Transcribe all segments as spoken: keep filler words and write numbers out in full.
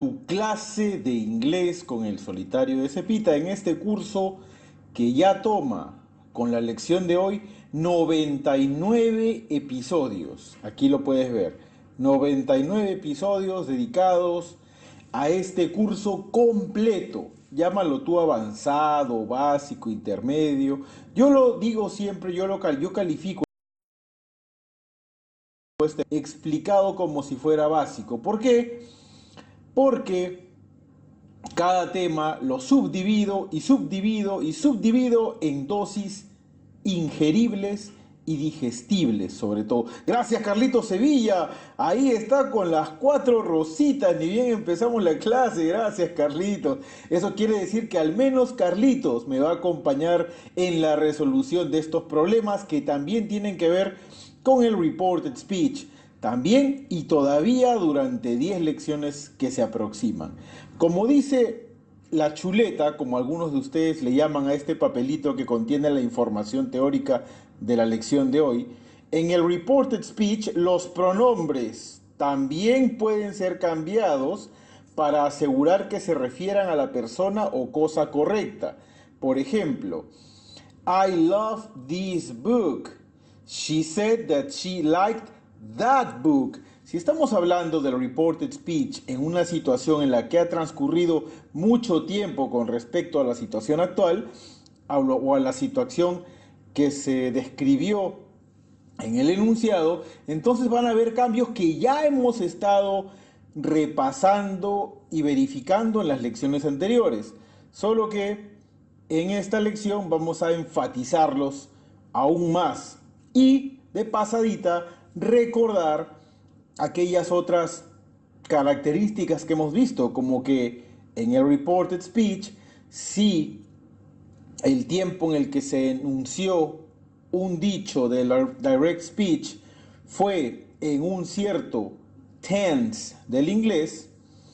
Tu clase de inglés con el solitario de Cepita en este curso que ya toma con la lección de hoy noventa y nueve episodios. Aquí lo puedes ver. noventa y nueve episodios dedicados a este curso completo. Llámalo tú avanzado, básico, intermedio. Yo lo digo siempre, yo lo cal- yo califico este explicado como si fuera básico. ¿Por qué? Porque cada tema lo subdivido y subdivido y subdivido en dosis ingeribles y digestibles, sobre todo. Gracias, Carlitos Sevilla. Ahí está con las cuatro rositas. Ni bien empezamos la clase. Gracias, Carlitos. Eso quiere decir que al menos Carlitos me va a acompañar en la resolución de estos problemas que también tienen que ver con el reported speech. También y todavía durante diez lecciones que se aproximan. Como dice la chuleta, como algunos de ustedes le llaman a este papelito que contiene la información teórica de la lección de hoy, en el reported speech los pronombres también pueden ser cambiados para asegurar que se refieran a la persona o cosa correcta. Por ejemplo, I love this book. She said that she liked that book. Si estamos hablando del reported speech en una situación en la que ha transcurrido mucho tiempo con respecto a la situación actual o a la situación que se describió en el enunciado, entonces van a haber cambios que ya hemos estado repasando y verificando en las lecciones anteriores. Solo que en esta lección vamos a enfatizarlos aún más y de pasadita recordar aquellas otras características que hemos visto, como que en el reported speech, si el tiempo en el que se enunció un dicho del direct speech fue en un cierto tense del inglés,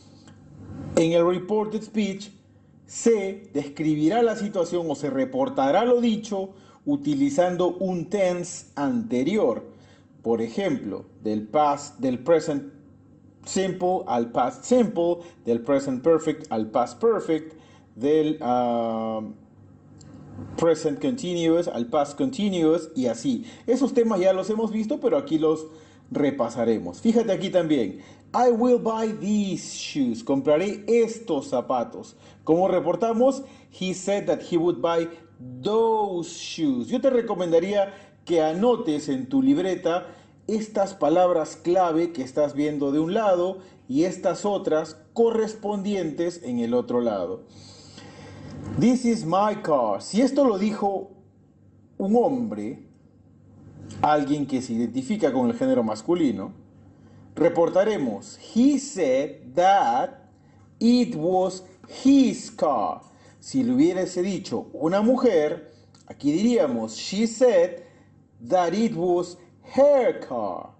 en el reported speech se describirá la situación o se reportará lo dicho utilizando un tense anterior. Por ejemplo, del past, del present simple al past simple, del present perfect al past perfect, del uh, present continuous al past continuous y así. Esos temas ya los hemos visto, pero aquí los repasaremos. Fíjate aquí también. I will buy these shoes. Compraré estos zapatos. Como reportamos, he said that he would buy those shoes. Yo te recomendaría que anotes en tu libreta estas palabras clave que estás viendo de un lado y estas otras correspondientes en el otro lado. This is my car. Si esto lo dijo un hombre, alguien que se identifica con el género masculino, reportaremos, he said that it was his car. Si lo hubiese dicho una mujer, aquí diríamos, she said that it was her car.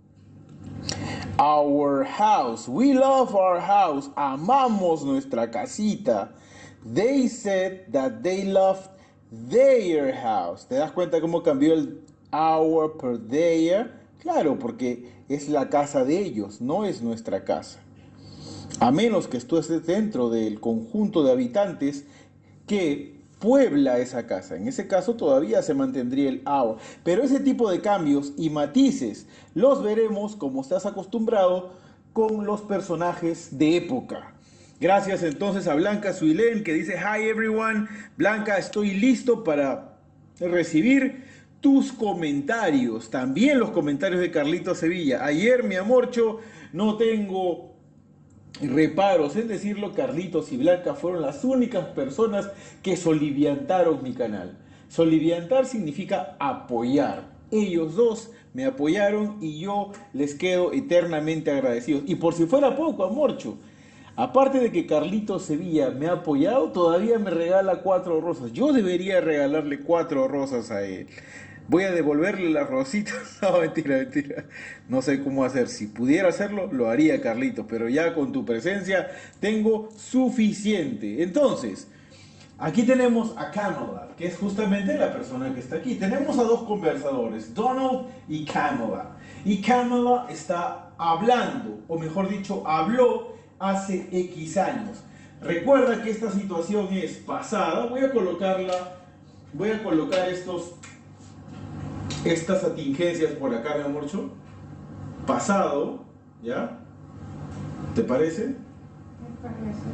Our house. We love our house. Amamos nuestra casita. They said that they loved their house. ¿Te das cuenta cómo cambió el our por their? Claro, porque es la casa de ellos, no es nuestra casa. A menos que tú estés dentro del conjunto de habitantes que puebla esa casa. En ese caso todavía se mantendría el our. Pero ese tipo de cambios y matices los veremos, como estás acostumbrado, con los personajes de época. Gracias entonces a Blanca Suilén, que dice hi everyone. Blanca, estoy listo para recibir tus comentarios, también los comentarios de Carlito Sevilla. Ayer, mi amorcho, no tengo reparos en decirlo, Carlitos y Blanca fueron las únicas personas que soliviantaron mi canal. Soliviantar significa apoyar. Ellos dos me apoyaron y yo les quedo eternamente agradecidos. Y por si fuera poco, amorcho, aparte de que Carlitos Sevilla me ha apoyado, todavía me regala cuatro rosas. Yo debería regalarle cuatro rosas a él. Voy a devolverle las rositas. No, mentira, mentira. No sé cómo hacer. Si pudiera hacerlo, lo haría, Carlitos. Pero ya con tu presencia tengo suficiente. Entonces, aquí tenemos a Kamala, que es justamente la persona que está aquí. Tenemos a dos conversadores, Donald y Kamala. Y Kamala está hablando, o mejor dicho, habló hace X años. Recuerda que esta situación es pasada. Voy a colocarla, voy a colocar estos, estas atingencias por acá, mi amorcho. Pasado, ¿ya? ¿Te parece? Me parece.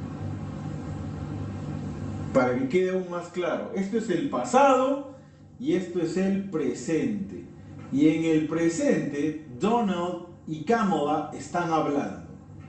Para que quede aún más claro. Esto es el pasado y esto es el presente. Y en el presente, Donald y Kamala están hablando.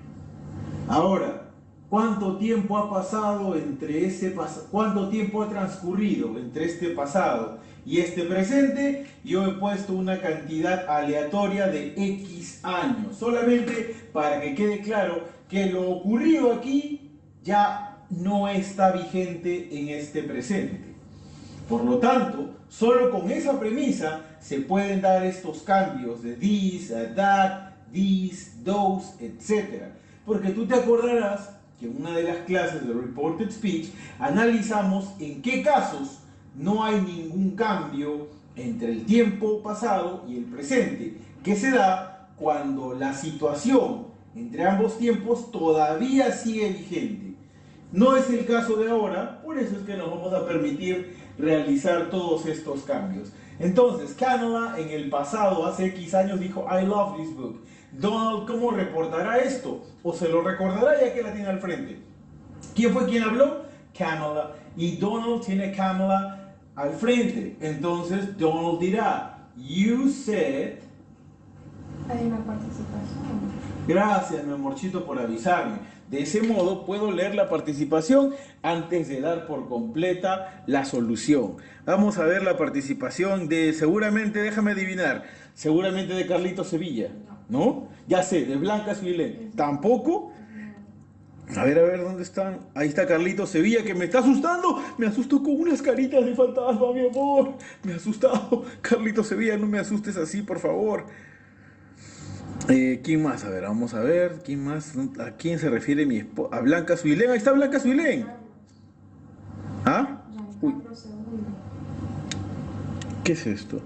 Ahora, ¿cuánto tiempo ha pasado entre ese pasado? ¿Cuánto tiempo ha transcurrido entre este pasado y este presente? Yo he puesto una cantidad aleatoria de X años, solamente para que quede claro que lo ocurrido aquí ya no está vigente en este presente. Por lo tanto, solo con esa premisa se pueden dar estos cambios de this, a that, this, those, etcétera. Porque tú te acordarás que en una de las clases de Reported Speech analizamos en qué casos no hay ningún cambio entre el tiempo pasado y el presente, que se da cuando la situación entre ambos tiempos todavía sigue vigente. No es el caso de ahora, por eso es que nos vamos a permitir realizar todos estos cambios. Entonces, Kamala en el pasado, hace X años, dijo I love this book. Donald, ¿cómo reportará esto? O se lo recordará ya que la tiene al frente. ¿Quién fue quien habló? Kamala. Y Donald tiene Kamala al frente. Entonces Donald dirá, you said... Hay una participación. Gracias, mi amorchito, por avisarme. De ese modo puedo leer la participación antes de dar por completa la solución. Vamos a ver la participación de, seguramente, déjame adivinar, seguramente de Carlitos Sevilla, ¿no? Ya sé, de Blanca Suilén. ¿Tampoco? A ver, a ver, ¿dónde están? Ahí está Carlitos Sevilla, que me está asustando. Me asustó con unas caritas de fantasma, mi amor. Me ha asustado. Carlitos Sevilla, no me asustes así, por favor. Eh, ¿Quién más? A ver, vamos a ver. ¿Quién más? ¿A quién se refiere mi esposa? A Blanca Suilén. Ahí está Blanca Suilén. ¿Ah? Uy. ¿Qué es esto?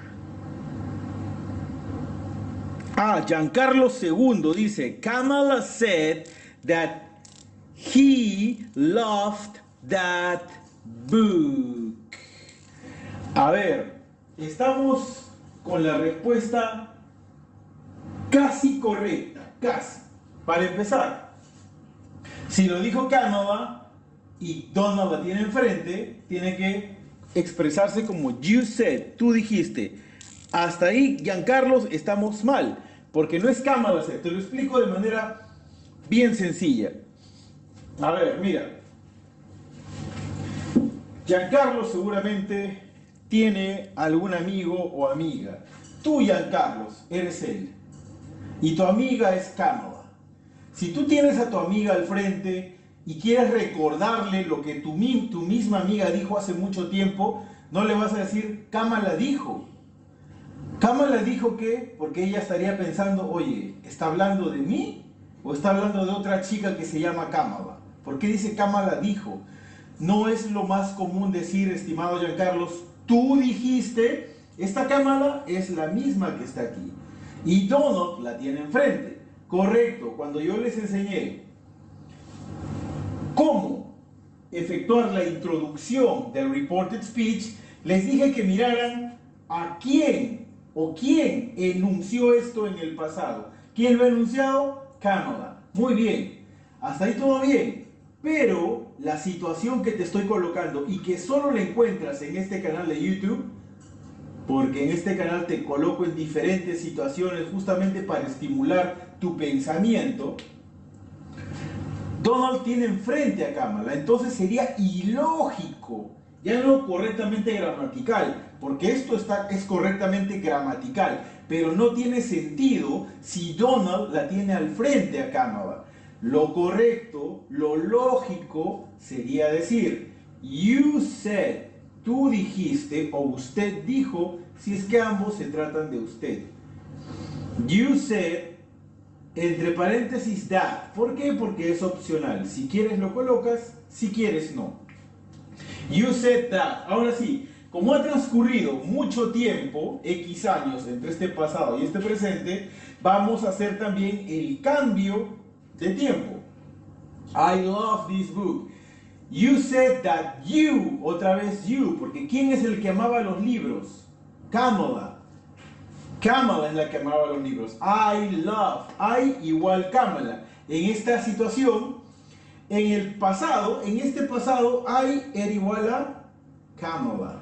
Ah, Giancarlo segundo dice, Kamala said that he loved that book. A ver, estamos con la respuesta casi correcta, casi. Para empezar, si lo dijo Kamala y Donald la tiene enfrente, tiene que expresarse como you said, tú dijiste. Hasta ahí, Giancarlo, estamos mal, porque no es Kamala said. Te lo explico de manera bien sencilla. A ver, mira. Giancarlo seguramente tiene algún amigo o amiga. Tú, Giancarlo, eres él. Y tu amiga es Kamala. Si tú tienes a tu amiga al frente y quieres recordarle lo que tu, tu misma amiga dijo hace mucho tiempo, no le vas a decir, Kamala dijo. Kamala dijo que, porque ella estaría pensando, oye, ¿está hablando de mí o está hablando de otra chica que se llama Kamala? ¿Por qué dice Kamala dijo? No es lo más común decir, estimado Giancarlo, tú dijiste, esta Kamala es la misma que está aquí. Y Donald la tiene enfrente. Correcto, cuando yo les enseñé cómo efectuar la introducción del Reported Speech, les dije que miraran a quién o quién enunció esto en el pasado. ¿Quién lo ha enunciado? Kamala. Muy bien, hasta ahí todo bien. Pero la situación que te estoy colocando y que solo la encuentras en este canal de YouTube, porque en este canal te coloco en diferentes situaciones justamente para estimular tu pensamiento, Donald tiene enfrente a Kamala, entonces sería ilógico, ya no correctamente gramatical, porque esto está, es correctamente gramatical, pero no tiene sentido si Donald la tiene al frente a Kamala. Lo correcto, lo lógico sería decir, you said, tú dijiste o usted dijo, si es que ambos se tratan de usted. You said, entre paréntesis, that. ¿Por qué? Porque es opcional. Si quieres lo colocas, si quieres no. You said that. Ahora sí, como ha transcurrido mucho tiempo, X años, entre este pasado y este presente, vamos a hacer también el cambio de tiempo. I love this book. You said that you, otra vez you, porque ¿quién es el que amaba los libros? Kamala. Kamala es la que amaba los libros. I love. I igual Kamala. En esta situación, en el pasado, en este pasado, I era igual a Kamala.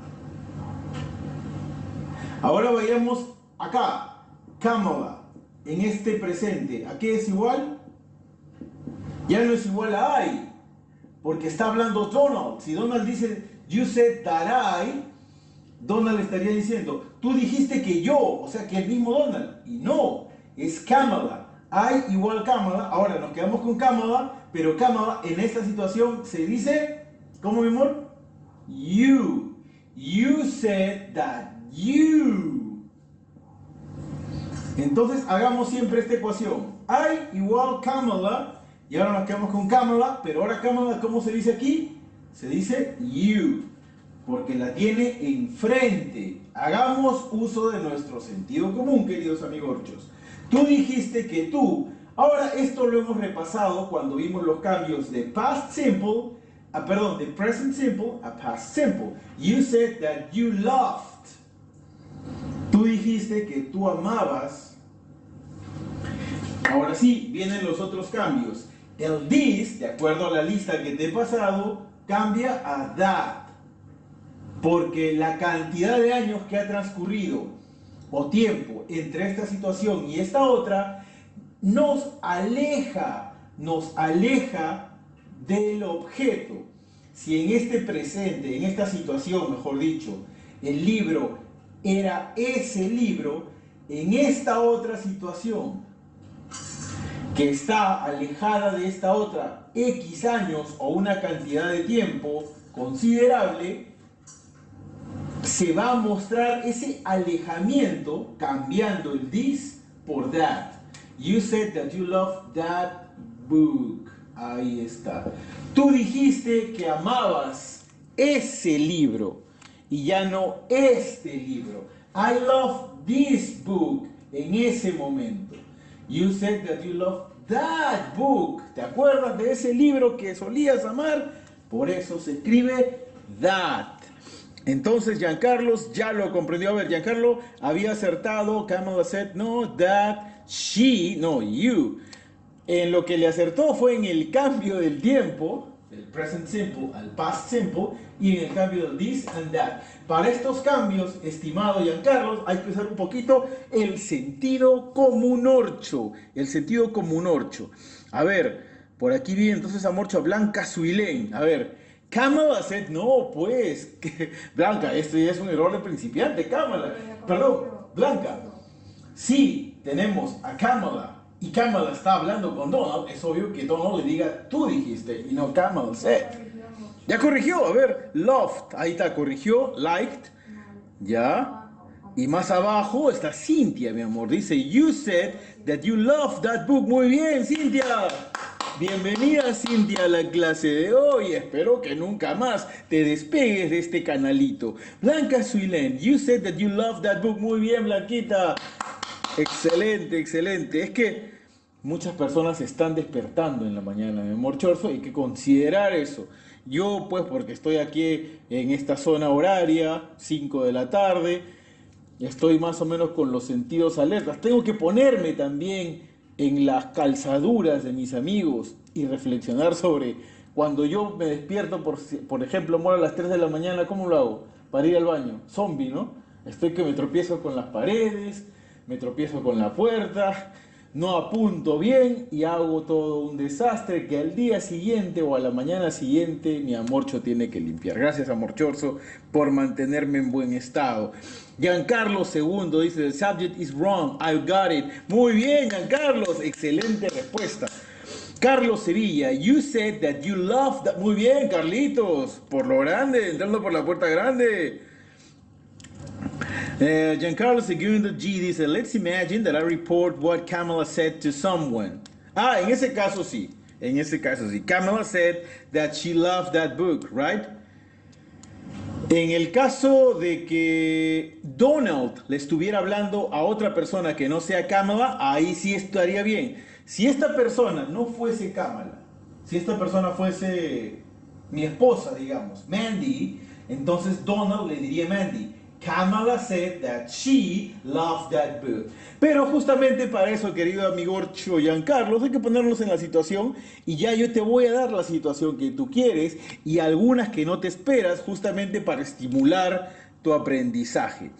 Ahora vayamos acá. Kamala. En este presente, ¿a qué es igual? Ya no es igual a I, porque está hablando Donald. Si Donald dice, you said that I, Donald estaría diciendo, tú dijiste que yo, o sea que el mismo Donald. Y no, es Kamala. I igual Kamala. Ahora nos quedamos con Kamala, pero Kamala en esta situación se dice, ¿cómo, mi amor? You. You said that you. Entonces hagamos siempre esta ecuación. I igual Kamala. Y ahora nos quedamos con Kamala, pero ahora Kamala, ¿cómo se dice aquí? Se dice you, porque la tiene enfrente. Hagamos uso de nuestro sentido común, queridos amigorchos. Tú dijiste que tú. Ahora esto lo hemos repasado cuando vimos los cambios de past simple, a, perdón, de present simple a past simple. You said that you loved. Tú dijiste que tú amabas. Ahora sí, vienen los otros cambios. El this, de acuerdo a la lista que te he pasado, cambia a that. Porque la cantidad de años que ha transcurrido o tiempo entre esta situación y esta otra nos aleja, nos aleja del objeto. Si en este presente, en esta situación, mejor dicho, el libro era ese libro, en esta otra situación que está alejada de esta otra X años o una cantidad de tiempo considerable, se va a mostrar ese alejamiento cambiando el this por that. You said that you love that book. Ahí está. Tú dijiste que amabas ese libro y ya no este libro. I love this book en ese momento. You said that you love that book. ¿Te acuerdas de ese libro que solías amar? Por eso se escribe that. Entonces Giancarlo ya lo comprendió. A ver, Giancarlo había acertado. Kamala said no, that, she, no, you. En lo que le acertó fue en el cambio del tiempo, del present simple al past simple, y en el cambio del this and that. Para estos cambios, estimado Giancarlo, hay que usar un poquito el sentido comunorcho. El sentido comunorcho. A ver, por aquí viene entonces Amorcho a Blanca Suilén. A ver, Kamala said, no, pues, que, Blanca, esto ya es un error de principiante, Kamala. Perdón, Blanca. Sí, tenemos a Kamala. Y Kamala está hablando con Donald, es obvio que Donald le diga, tú dijiste, y no Kamala said. Ya corrigió, a ver, loved, ahí está, corrigió, liked, ya. Y más abajo está Cintia, mi amor, dice, you said that you loved that book. Muy bien, Cintia. Bienvenida, Cintia, a la clase de hoy. Espero que nunca más te despegues de este canalito. Blanca Suilén, you said that you loved that book. Muy bien, Blanquita. Excelente, excelente. Es que muchas personas se están despertando en la mañana, mi amor Chorzo, hay que considerar eso. Yo, pues, porque estoy aquí en esta zona horaria, cinco de la tarde, estoy más o menos con los sentidos alertas. Tengo que ponerme también en las calzaduras de mis amigos y reflexionar sobre cuando yo me despierto, por, por ejemplo, amor, a las tres de la mañana, ¿cómo lo hago? Para ir al baño. Zombie, ¿no? Estoy que me tropiezo con las paredes, me tropiezo con la puerta, no apunto bien y hago todo un desastre que al día siguiente o a la mañana siguiente mi amorcho tiene que limpiar. Gracias, amorchorzo, por mantenerme en buen estado. Giancarlo segundo dice, the subject is wrong, I got it. Muy bien, Giancarlos, excelente respuesta. Carlos Sevilla, you said that you loved that. Muy bien, Carlitos, por lo grande, entrando por la puerta grande. Uh, Giancarlo Segundo G dice, let's imagine that I report what Kamala said to someone. Ah, en ese caso sí, en ese caso sí. Kamala said that she loved that book, right? En el caso de que Donald le estuviera hablando a otra persona que no sea Kamala, ahí sí estaría bien. si esta persona no fuese Kamala, si esta persona fuese mi esposa, digamos, Mandy, entonces Donald le diría a Mandy, Kamala said that she loved that book. Pero justamente para eso, querido amigo Giancarlo, hay que ponernos en la situación y ya yo te voy a dar la situación que tú quieres y algunas que no te esperas, justamente para estimular tu aprendizaje.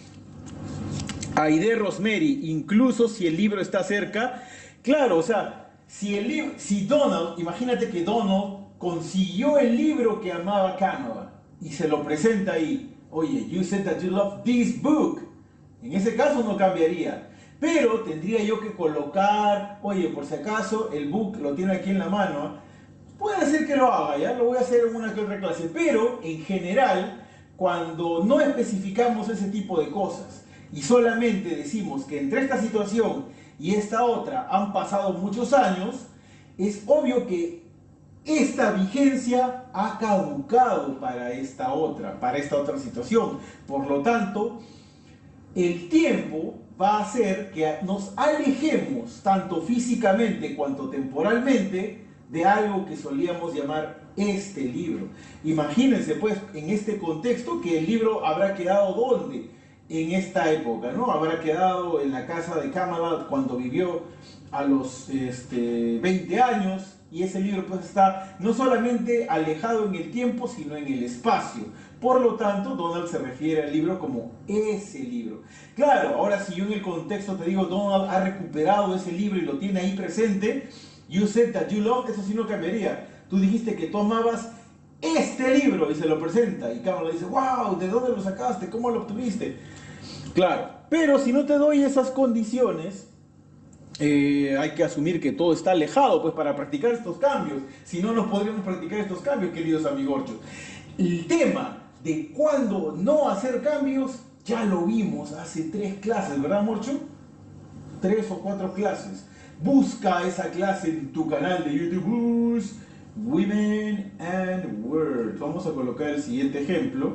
Aide Rosemary, incluso si el libro está cerca, claro, o sea, si, el libro, si Donald, imagínate que Donald consiguió el libro que amaba Kamala y se lo presenta ahí. Oye, you said that you love this book. En ese caso no cambiaría. Pero tendría yo que colocar, oye, por si acaso el book lo tiene aquí en la mano. Puede ser que lo haga, ya lo voy a hacer en una que otra clase. Pero en general, cuando no especificamos ese tipo de cosas y solamente decimos que entre esta situación y esta otra han pasado muchos años, es obvio que esta vigencia ha caducado para esta otra, para esta otra situación. Por lo tanto, el tiempo va a hacer que nos alejemos tanto físicamente cuanto temporalmente de algo que solíamos llamar este libro. Imagínense pues en este contexto que el libro habrá quedado ¿dónde? En esta época, ¿no? Habrá quedado en la casa de Kamala cuando vivió a los este, veinte años. Y ese libro pues está no solamente alejado en el tiempo, sino en el espacio. Por lo tanto, Donald se refiere al libro como ese libro. Claro, ahora si yo en el contexto te digo Donald ha recuperado ese libro y lo tiene ahí presente, you said that you love, eso sí no cambiaría. Tú dijiste que tú amabas este libro y se lo presenta. Y Kamala dice, wow, ¿de dónde lo sacaste? ¿Cómo lo obtuviste? Claro, pero si no te doy esas condiciones, Eh, hay que asumir que todo está alejado pues para practicar estos cambios. Si no, no podríamos practicar estos cambios, queridos amigorchos. El tema de cuándo no hacer cambios ya lo vimos hace tres clases, ¿verdad, Morcho? Tres o cuatro clases. Busca esa clase en tu canal de YouTube, Women and Words. Vamos a colocar el siguiente ejemplo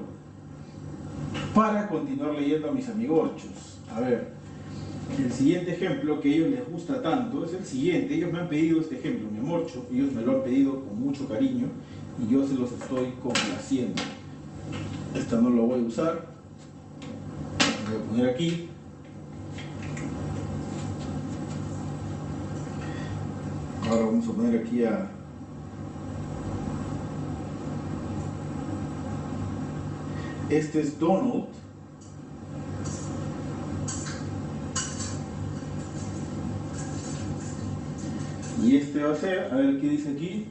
para continuar leyendo a mis amigorchos. A ver. El siguiente ejemplo que a ellos les gusta tanto es el siguiente. Ellos me han pedido este ejemplo, mi amorcho. Ellos me lo han pedido con mucho cariño y yo se los estoy complaciendo. Esta no lo voy a usar. Lo voy a poner aquí. Ahora vamos a poner aquí a... Este es Donald. Y este va a ser, a ver qué dice aquí.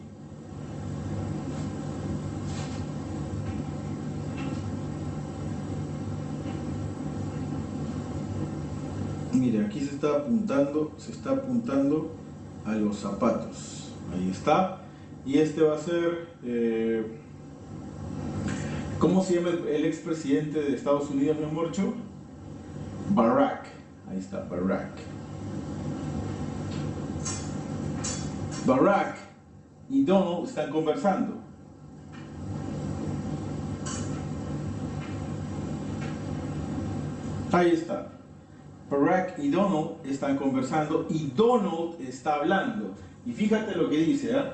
Mire, aquí se está apuntando, se está apuntando a los zapatos. Ahí está. Y este va a ser, eh, ¿cómo se llama el, el expresidente de Estados Unidos, mi amorcho? Barack. Ahí está, Barack. Barack y Donald están conversando. Ahí está. Barack y Donald están conversando y Donald está hablando. Y fíjate lo que dice, ¿eh?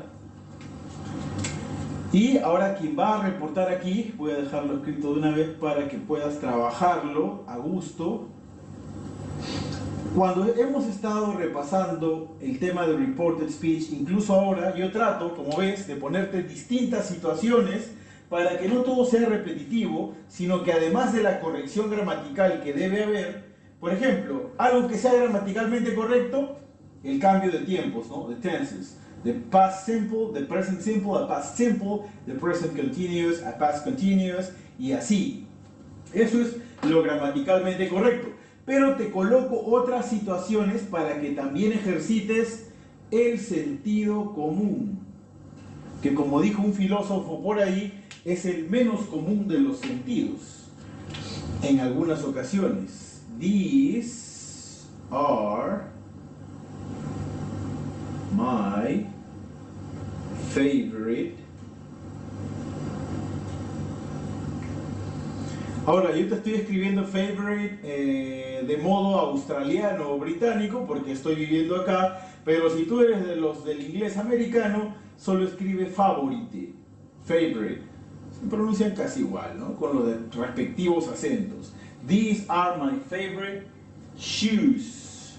Y ahora quien va a reportar aquí, voy a dejarlo escrito de una vez para que puedas trabajarlo a gusto. Cuando hemos estado repasando el tema de reported speech, incluso ahora yo trato, como ves, de ponerte distintas situaciones para que no todo sea repetitivo, sino que además de la corrección gramatical que debe haber, por ejemplo, algo que sea gramaticalmente correcto, el cambio de tiempos, ¿no? De tenses. De past simple, de present simple a past simple, de present continuous a past continuous, y así. Eso es lo gramaticalmente correcto. Pero te coloco otras situaciones para que también ejercites el sentido común, que como dijo un filósofo por ahí, es el menos común de los sentidos. En algunas ocasiones, these are my favorite. Ahora, yo te estoy escribiendo favorite eh, de modo australiano o británico porque estoy viviendo acá, Pero si tú eres de los del inglés americano, solo escribe favorite, favorite. Se pronuncian casi igual, ¿no? Con los de respectivos acentos. These are my favorite shoes.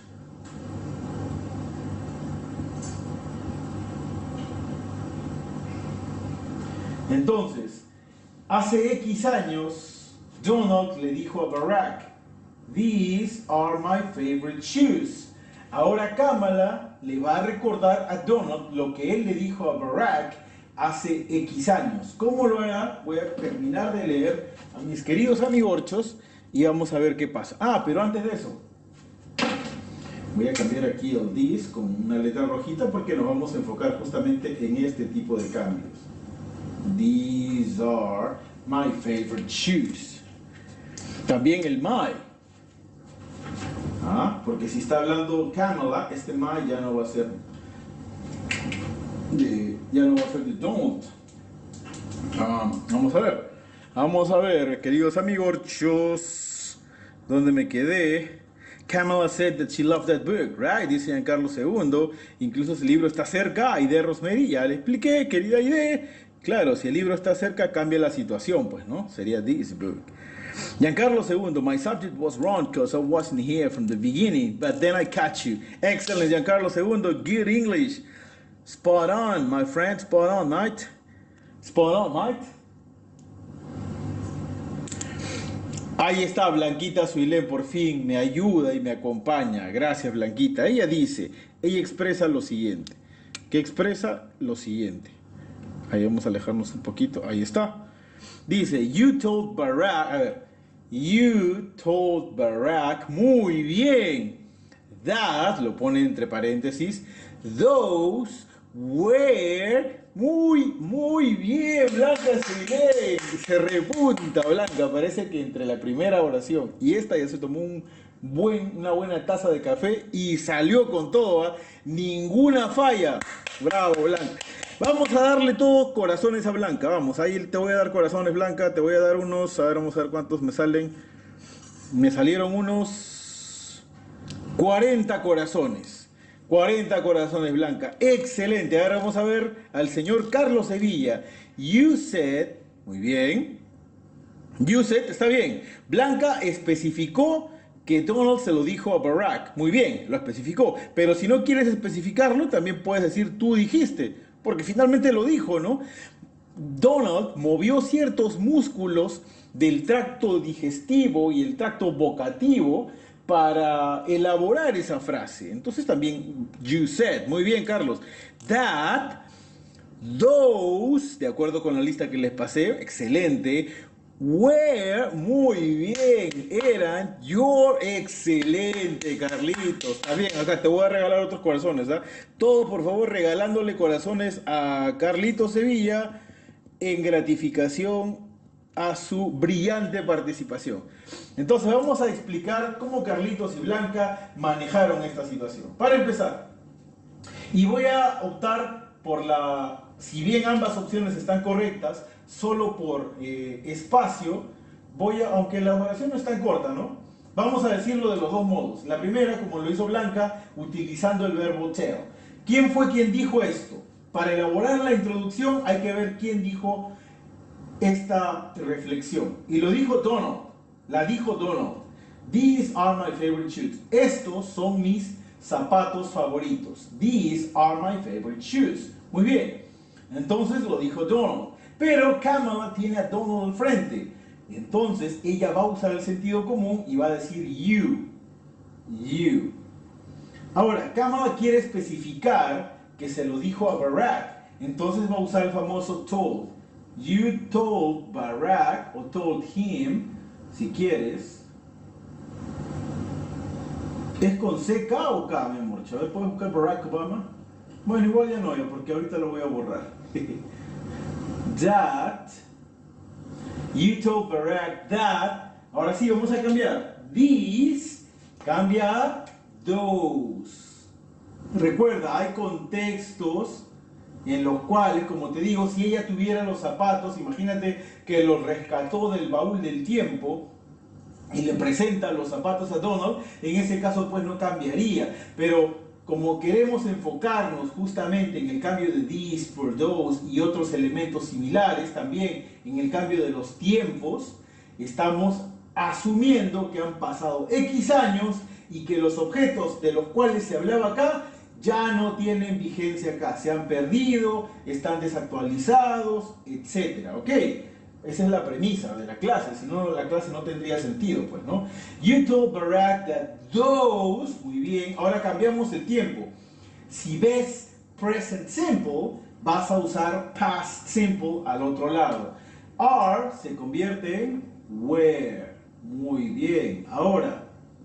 Entonces, hace X años, Donald le dijo a Barack, these are my favorite shoes. Ahora Kamala le va a recordar a Donald lo que él le dijo a Barack hace X años. ¿Cómo lo hará? Voy a terminar de leer a mis queridos amigorchos y vamos a ver qué pasa. Ah, pero antes de eso, voy a cambiar aquí el this con una letra rojita porque nos vamos a enfocar justamente en este tipo de cambios. These are my favorite shoes. También el my. ¿Ah? Porque si está hablando Kamala, este my ya no va a ser de, ya no va a ser de Donald. Ah, vamos a ver. Vamos a ver, queridos amigos, ¿dónde me quedé? Kamala said that she loved that book, right? Dice Giancarlo segundo. Incluso ese libro está cerca. Aide Rosemary, ya le expliqué, querida Aide. Claro, si el libro está cerca, cambia la situación, pues, ¿no? Sería this book. Giancarlo segundo, my subject was wrong because I wasn't here from the beginning, but then I catch you. Excellent, Giancarlo segundo, good English. Spot on, my friend, spot on, mate. Spot on, mate. Ahí está Blanquita Suilén, por fin me ayuda y me acompaña. Gracias, Blanquita. Ella dice, ella expresa lo siguiente. ¿Qué expresa? Lo siguiente. Ahí vamos a alejarnos un poquito. Ahí está. Dice, you told Barack, a ver, you told Barack, muy bien, that, lo pone entre paréntesis, those were, muy, muy bien, Blanca Suilén, se repunta Blanca, parece que entre la primera oración y esta ya se tomó un buen, una buena taza de café y salió con todo, ¿eh? Ninguna falla, bravo Blanca. Vamos a darle todos corazones a Blanca, vamos, ahí te voy a dar corazones Blanca, te voy a dar unos, a ver, vamos a ver cuántos me salen. Me salieron unos cuarenta corazones, cuarenta corazones Blanca, excelente. Ahora vamos a ver al señor Carlos Sevilla. You said, muy bien, you said, está bien. Blanca especificó que Donald se lo dijo a Barack, muy bien, lo especificó. Pero si no quieres especificarlo, también puedes decir tú dijiste. Porque finalmente lo dijo, ¿no? Donald movió ciertos músculos del tracto digestivo y el tracto vocativo para elaborar esa frase. Entonces también, you said, muy bien, Carlos, that, those, de acuerdo con la lista que les pasé, excelente, were, muy bien, eran, your, excelente, Carlitos. Está bien, acá te voy a regalar otros corazones, ¿ah? Todos, por favor, regalándole corazones a Carlitos Sevilla en gratificación a su brillante participación. Entonces, vamos a explicar cómo Carlitos y Blanca manejaron esta situación. Para empezar, y voy a optar por la, si bien ambas opciones están correctas, solo por eh, espacio, voy a, aunque la oración no es tan corta, ¿no? Vamos a decirlo de los dos modos. La primera, como lo hizo Blanca, utilizando el verbo tell. ¿Quién fue quien dijo esto? Para elaborar la introducción hay que ver quién dijo esta reflexión. Y lo dijo Donald, la dijo Donald. These are my favorite shoes. Estos son mis zapatos favoritos. These are my favorite shoes. Muy bien. Entonces lo dijo Donald. Pero Kamala tiene a Donald al frente. Entonces ella va a usar el sentido común y va a decir you. You. Ahora, Kamala quiere especificar que se lo dijo a Barack. Entonces va a usar el famoso told. You told Barack o told him, si quieres. ¿Es con C K o K, mi amor? A ver, ¿puedes buscar Barack Obama? Bueno, igual ya no, ya, porque ahorita lo voy a borrar. That, you told Barack that, ahora sí vamos a cambiar, these, cambia a those. Recuerda, hay contextos en los cuales, como te digo, si ella tuviera los zapatos, imagínate que los rescató del baúl del tiempo y le presenta los zapatos a Donald, en ese caso pues no cambiaría, pero como queremos enfocarnos justamente en el cambio de this por those y otros elementos similares, también en el cambio de los tiempos, estamos asumiendo que han pasado X años y que los objetos de los cuales se hablaba acá ya no tienen vigencia acá, se han perdido, están desactualizados, etcétera. ¿Ok? Esa es la premisa de la clase, si no la clase no tendría sentido, pues, ¿no? You told Barack that those, muy bien, ahora cambiamos el tiempo. Si ves present simple, vas a usar past simple al otro lado. Are se convierte en were, muy bien. Ahora,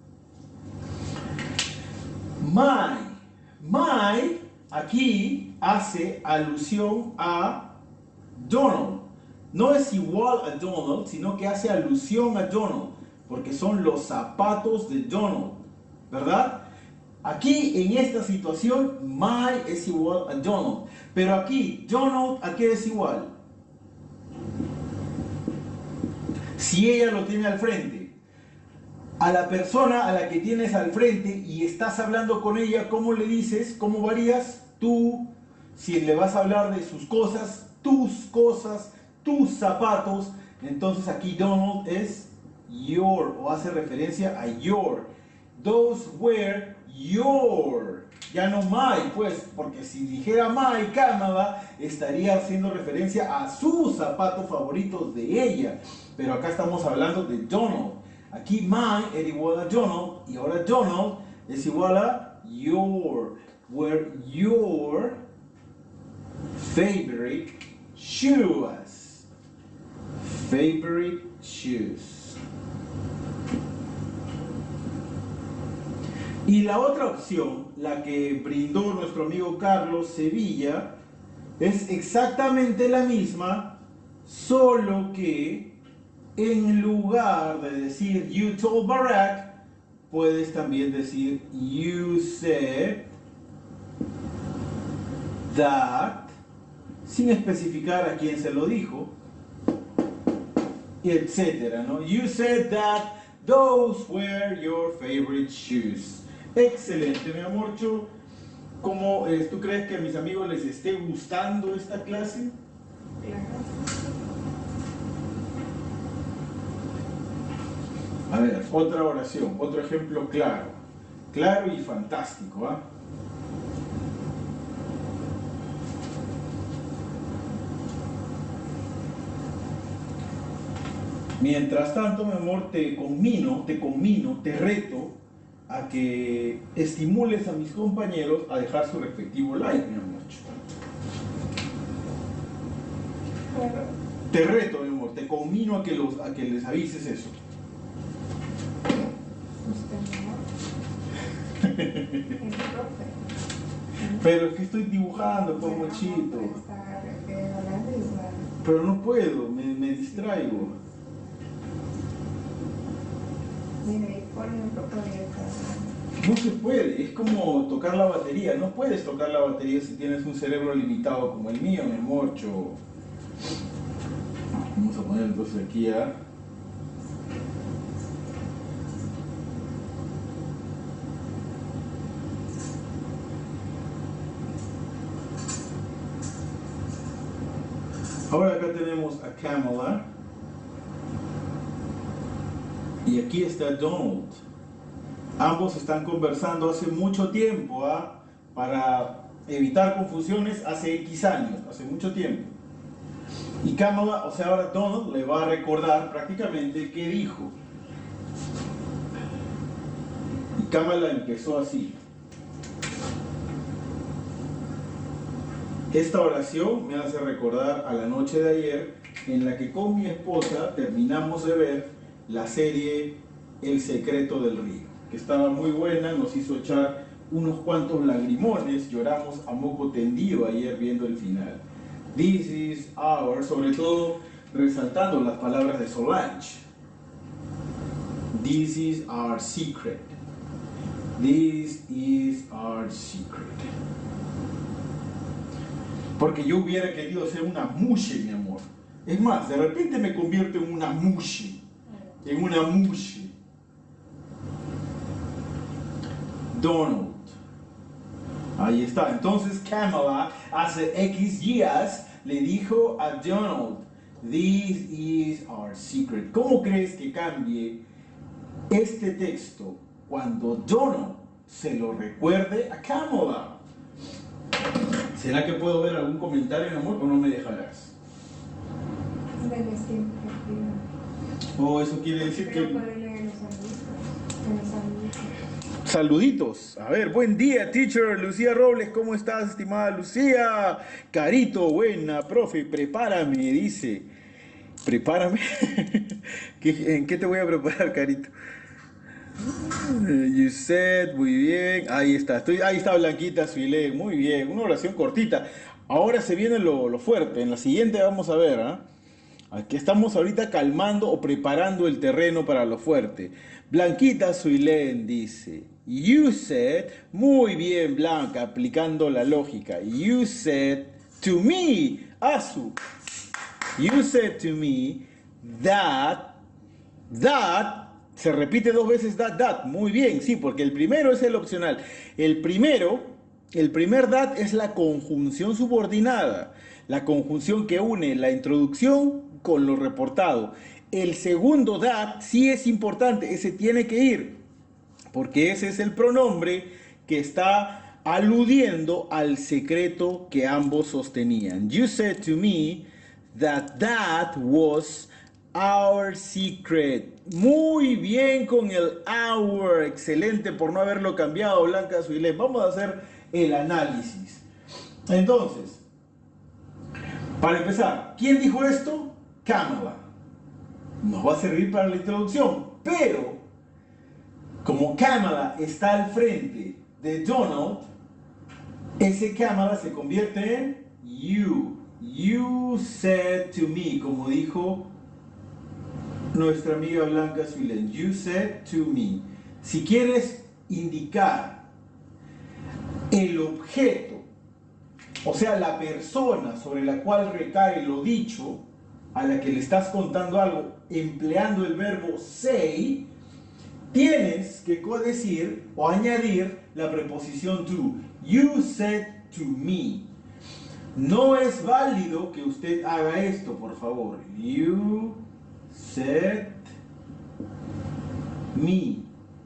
my, my aquí hace alusión a Donald. No es igual a Donald, sino que hace alusión a Donald, porque son los zapatos de Donald, ¿verdad? Aquí, en esta situación, my es igual a Donald. Pero aquí, Donald, ¿a qué es igual? Si ella lo tiene al frente. A la persona a la que tienes al frente y estás hablando con ella, ¿cómo le dices? ¿Cómo varías? Tú, si le vas a hablar de sus cosas, tus cosas, tus zapatos, entonces aquí Donald es your, o hace referencia a your. Those were your. Ya no my, pues, porque si dijera my Canadá, estaría haciendo referencia a sus zapatos favoritos de ella. Pero acá estamos hablando de Donald. Aquí my era igual a Donald, y ahora Donald es igual a your. Were your favorite shoes. Favorite shoes. Y la otra opción, la que brindó nuestro amigo Carlos Sevilla, es exactamente la misma, solo que en lugar de decir you told Barack, puedes también decir you said that, sin especificar a quién se lo dijo, etcétera, ¿no? You said that those were your favorite shoes. Excelente, mi amorcho. ¿Cómo eh, tú crees que a mis amigos les esté gustando esta clase? A ver, otra oración, otro ejemplo claro. Claro y fantástico, ¿ah? Mientras tanto, mi amor, te conmino, te conmino, te reto a que estimules a mis compañeros a dejar su respectivo like, mi amor. Te reto, mi amor, te conmino a que, los, a que les avises eso. Pero es que estoy dibujando, pues, mochito. Pero no puedo, me, me distraigo. No se puede, es como tocar la batería. No puedes tocar la batería si tienes un cerebro limitado como el mío, mi morcho. Vamos a poner entonces aquí a... Ahora acá tenemos a Kamala. Y aquí está Donald. Ambos están conversando hace mucho tiempo, ¿ah? Para evitar confusiones, hace X años, hace mucho tiempo. Y Kamala, o sea, ahora Donald le va a recordar prácticamente qué dijo. Y Kamala empezó así. Esta oración me hace recordar a la noche de ayer en la que con mi esposa terminamos de ver la serie El secreto del río, que estaba muy buena, nos hizo echar unos cuantos lagrimones, lloramos a moco tendido ayer viendo el final. This is our, sobre todo resaltando las palabras de Solange. This is our secret. This is our secret. Porque yo hubiera querido ser una mushe, mi amor. Es más, de repente me convierto en una mushe. En una mushe. Donald. Ahí está. Entonces Kamala hace X días le dijo a Donald, "This is our secret." ¿Cómo crees que cambie este texto cuando Donald se lo recuerde a Kamala? ¿Será que puedo ver algún comentario, mi amor, o no me dejarás? Del estilo que O eso quiere decir Pero que... puede leer los saluditos. En los saluditos. Saluditos. A ver, buen día, teacher. Lucía Robles, ¿cómo estás, estimada Lucía? Carito, buena, profe, prepárame, dice. Prepárame. ¿Qué- ¿En qué te voy a preparar, Carito? You said, muy bien. Ahí está, estoy, ahí está Blanquita Suilé, muy bien. Una oración cortita. Ahora se viene lo, lo fuerte. En la siguiente vamos a ver, ¿ah? Aquí estamos ahorita calmando o preparando el terreno para lo fuerte. Blanquita Suilén dice, you said, muy bien Blanca, aplicando la lógica. You said to me, Azu, you said to me that, that, se repite dos veces that, that, muy bien, sí, porque el primero es el opcional. El primero, el primer that es la conjunción subordinada, la conjunción que une la introducción con lo reportado. El segundo that sí es importante, ese tiene que ir, porque ese es el pronombre que está aludiendo al secreto que ambos sostenían. You said to me that that was our secret. Muy bien con el our, excelente por no haberlo cambiado, Blanca Suilé. Vamos a hacer el análisis. Entonces, para empezar, ¿quién dijo esto? Kamala. Nos va a servir para la introducción, pero como Kamala está al frente de Donald, ese Kamala se convierte en you. You said to me, como dijo nuestra amiga Blanca Suilén. You said to me. Si quieres indicar el objeto, o sea, la persona sobre la cual recae lo dicho, a la que le estás contando algo, empleando el verbo say, tienes que decir o añadir la preposición to. You said to me. No es válido que usted haga esto, por favor. You said me.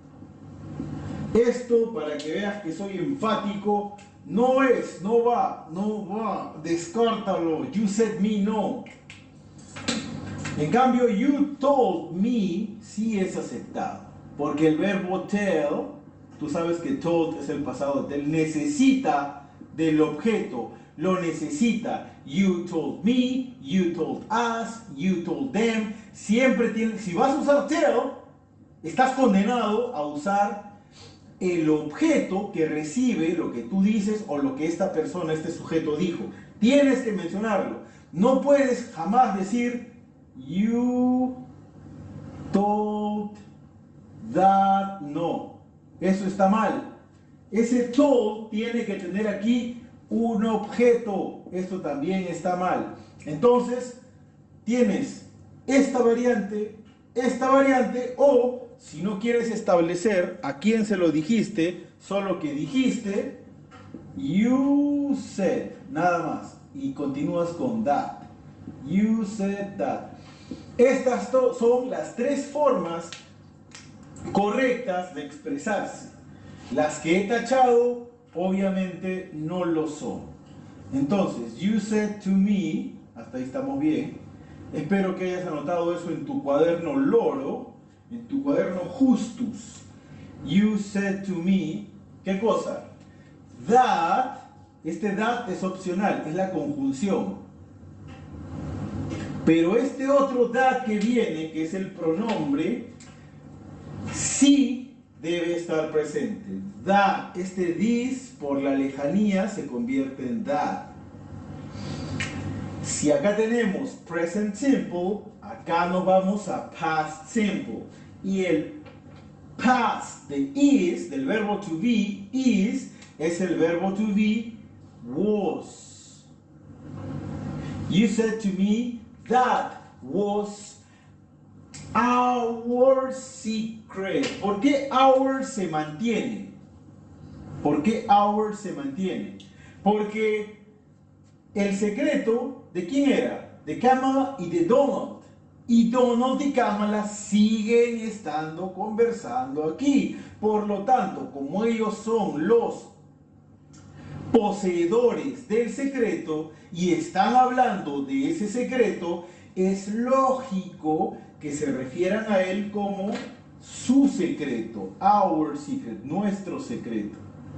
Esto, para que veas que soy enfático, no es, no va, no va, descártalo. You said me, no. En cambio, you told me sí es aceptado, porque el verbo tell, tú sabes que told es el pasado de tell, necesita del objeto, lo necesita. You told me, you told us, you told them. Siempre tienes, si vas a usar tell, estás condenado a usar el objeto que recibe lo que tú dices o lo que esta persona, este sujeto dijo. Tienes que mencionarlo. No puedes jamás decir you told that. No, eso está mal. Ese told tiene que tener aquí un objeto. Esto también está mal. Entonces, tienes esta variante, esta variante, o si no quieres establecer a quién se lo dijiste, solo que dijiste you said, nada más, y continúas con that. You said that. Estas son las tres formas correctas de expresarse. Las que he tachado, obviamente, no lo son. Entonces, you said to me, hasta ahí estamos bien. Espero que hayas anotado eso en tu cuaderno loro, en tu cuaderno justus. You said to me, ¿qué cosa? That, este that es opcional, es la conjunción. Pero este otro that que viene, que es el pronombre, sí debe estar presente. That, este this, por la lejanía, se convierte en that. Si acá tenemos present simple, acá nos vamos a past simple. Y el past de is, del verbo to be, is, es el verbo to be was. You said to me, that was our secret. ¿Por qué our se mantiene? ¿Por qué our se mantiene? Porque el secreto, ¿de quién era? De Kamala y de Donald. Y Donald y Kamala siguen estando conversando aquí. Por lo tanto, como ellos son los poseedores del secreto y están hablando de ese secreto, es lógico que se refieran a él como su secreto, our secret, nuestro secreto.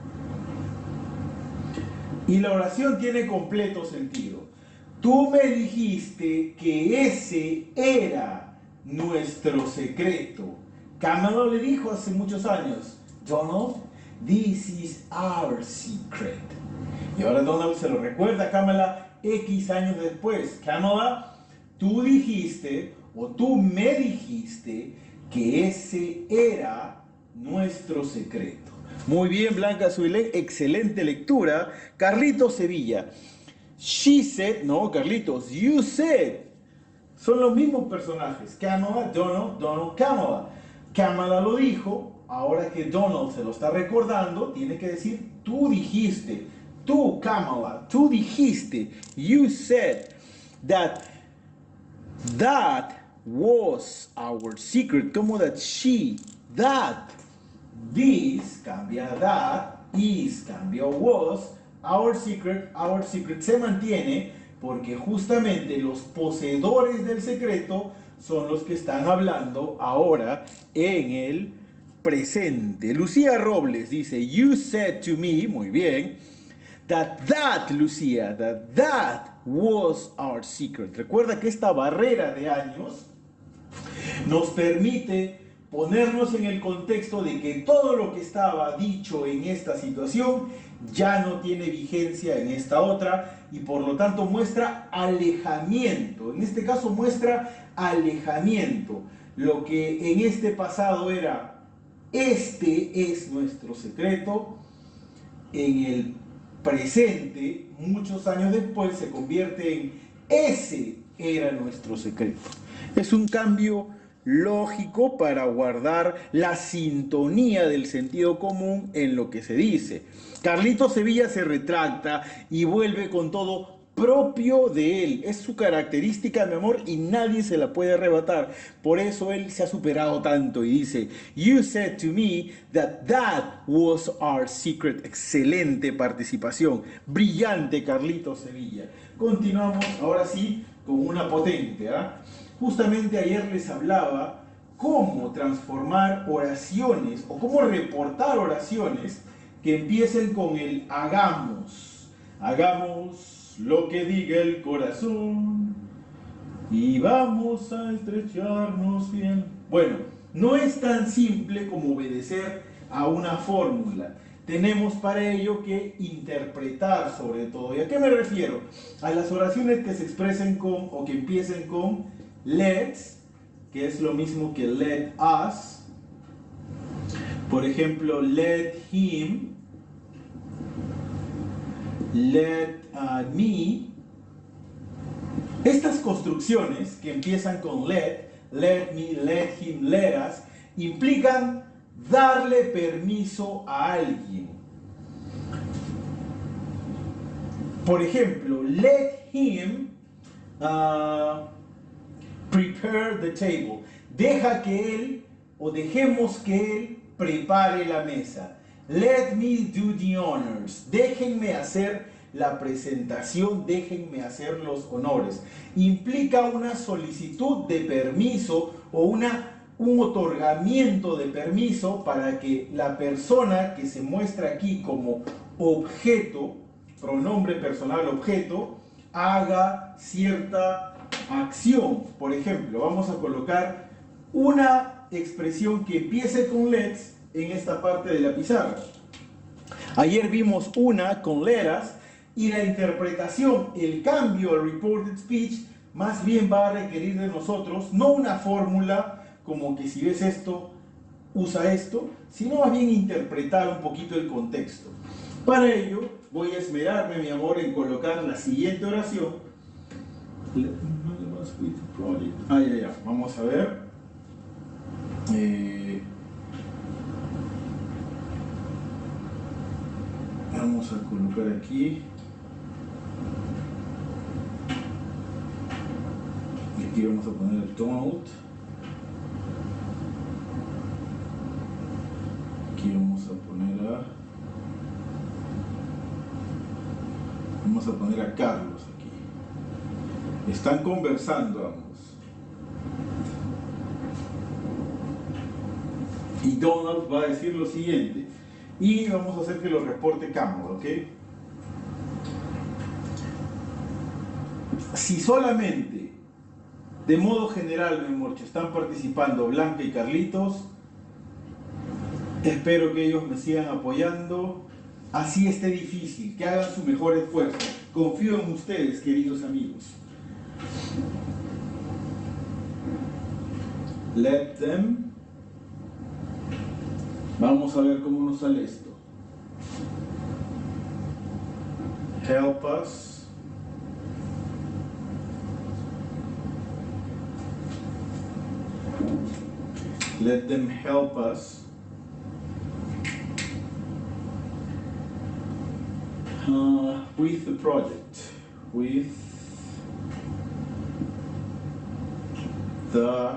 Y la oración tiene completo sentido. Tú me dijiste que ese era nuestro secreto. Kamala le dijo hace muchos años, Donald, this is our secret. Y ahora Donald se lo recuerda a Kamala X años después. Kamala, tú dijiste o tú me dijiste que ese era nuestro secreto. Muy bien, Blanca Zuilén, excelente lectura. Carlitos Sevilla. She said, no, Carlitos, you said. Son los mismos personajes. Kamala, Donald, Donald, Kamala. Kamala lo dijo, ahora que Donald se lo está recordando, tiene que decir, tú dijiste. Tú, Kamala, tú dijiste. You said that that was our secret. Como that she, that, this, cambia that, is, cambia was, our secret, our secret se mantiene porque justamente los poseedores del secreto son los que están hablando ahora en el presente. Lucía Robles dice, you said to me, muy bien, that that, Lucía, that that was our secret. Recuerda que esta barrera de años nos permite ponernos en el contexto de que todo lo que estaba dicho en esta situación ya no tiene vigencia en esta otra y por lo tanto muestra alejamiento. En este caso muestra alejamiento. Lo que en este pasado era, este es nuestro secreto, en el presente, muchos años después, se convierte en ese era nuestro secreto. Es un cambio lógico para guardar la sintonía del sentido común en lo que se dice. Carlitos Sevilla se retracta y vuelve con todo propio de él. Es su característica, mi amor, y nadie se la puede arrebatar. Por eso él se ha superado tanto y dice, you said to me that that was our secret. Excelente participación. Brillante, Carlitos Sevilla. Continuamos ahora sí con una potente, ¿ah? ¿eh? Justamente ayer les hablaba cómo transformar oraciones o cómo reportar oraciones que empiecen con el hagamos. Hagamos lo que diga el corazón y vamos a estrecharnos bien. Bueno, no es tan simple como obedecer a una fórmula. Tenemos para ello que interpretar sobre todo. ¿Y a qué me refiero? A las oraciones que se expresen con o que empiecen con let's, que es lo mismo que let us. Por ejemplo, let him, let uh, me. Estas construcciones que empiezan con let, let me, let him, let us, implican darle permiso a alguien. Por ejemplo, let him uh, prepare the table. Deja que él, o dejemos que él prepare la mesa. Let me do the honors. Déjenme hacer la presentación, déjenme hacer los honores. Implica una solicitud de permiso o una, un otorgamiento de permiso para que la persona que se muestra aquí como objeto, pronombre personal objeto, haga cierta acción. Por ejemplo, vamos a colocar una expresión que empiece con let's en esta parte de la pizarra. Ayer vimos una con leras y la interpretación, el cambio al reported speech, más bien va a requerir de nosotros no una fórmula como que si ves esto, usa esto, sino más bien interpretar un poquito el contexto. Para ello voy a esmerarme, mi amor, en colocar la siguiente oración. Ah, ya, ya. Vamos a ver. Eh... Vamos a colocar aquí. Y aquí vamos a poner el Donald. Aquí vamos a poner a... Vamos a poner a Carlos aquí. Están conversando ambos. Y Donald va a decir lo siguiente. Y vamos a hacer que lo reporte Campbell, ¿ok? Si solamente, de modo general, mi amor, están participando Blanca y Carlitos, espero que ellos me sigan apoyando. Así esté difícil, que hagan su mejor esfuerzo. Confío en ustedes, queridos amigos. Let them. Vamos a ver cómo nos sale esto. Help us. Let them help us. Uh, with the project, with the...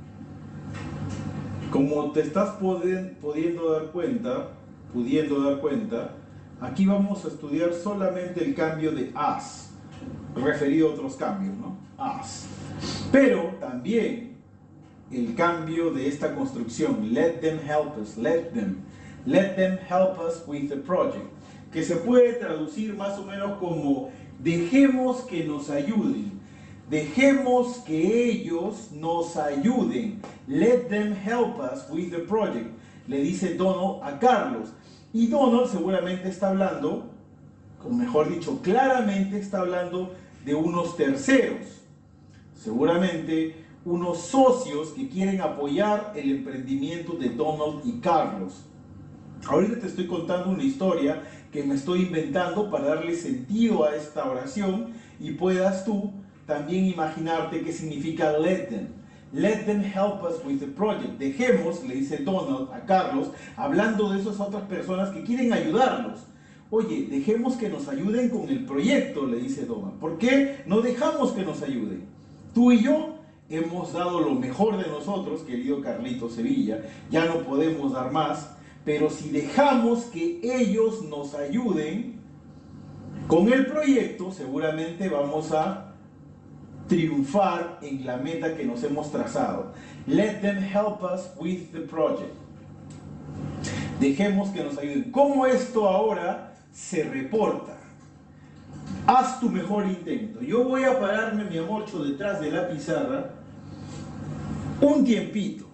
Como te estás pudiendo dar cuenta, pudiendo dar cuenta, aquí vamos a estudiar solamente el cambio de as, referido a otros cambios, ¿no? As. Pero también el cambio de esta construcción, let them help us, let them, let them help us with the project, que se puede traducir más o menos como dejemos que nos ayuden, dejemos que ellos nos ayuden, let them help us with the project, le dice Donald a Carlos. Y Donald seguramente está hablando, o mejor dicho, claramente está hablando de unos terceros, seguramente unos socios que quieren apoyar el emprendimiento de Donald y Carlos. Ahorita te estoy contando una historia que me estoy inventando para darle sentido a esta oración y puedas tú también imaginarte qué significa let them. Let them help us with the project. Dejemos, le dice Donald a Carlos, hablando de esas otras personas que quieren ayudarlos. Oye, dejemos que nos ayuden con el proyecto, le dice Donald. ¿Por qué no dejamos que nos ayuden? Tú y yo hemos dado lo mejor de nosotros, querido Carlito Sevilla, ya no podemos dar más. Pero si dejamos que ellos nos ayuden con el proyecto, seguramente vamos a triunfar en la meta que nos hemos trazado. Let them help us with the project. Dejemos que nos ayuden. ¿Cómo esto ahora se reporta? Haz tu mejor intento. Yo voy a pararme, mi amorcho, detrás de la pizarra un tiempito.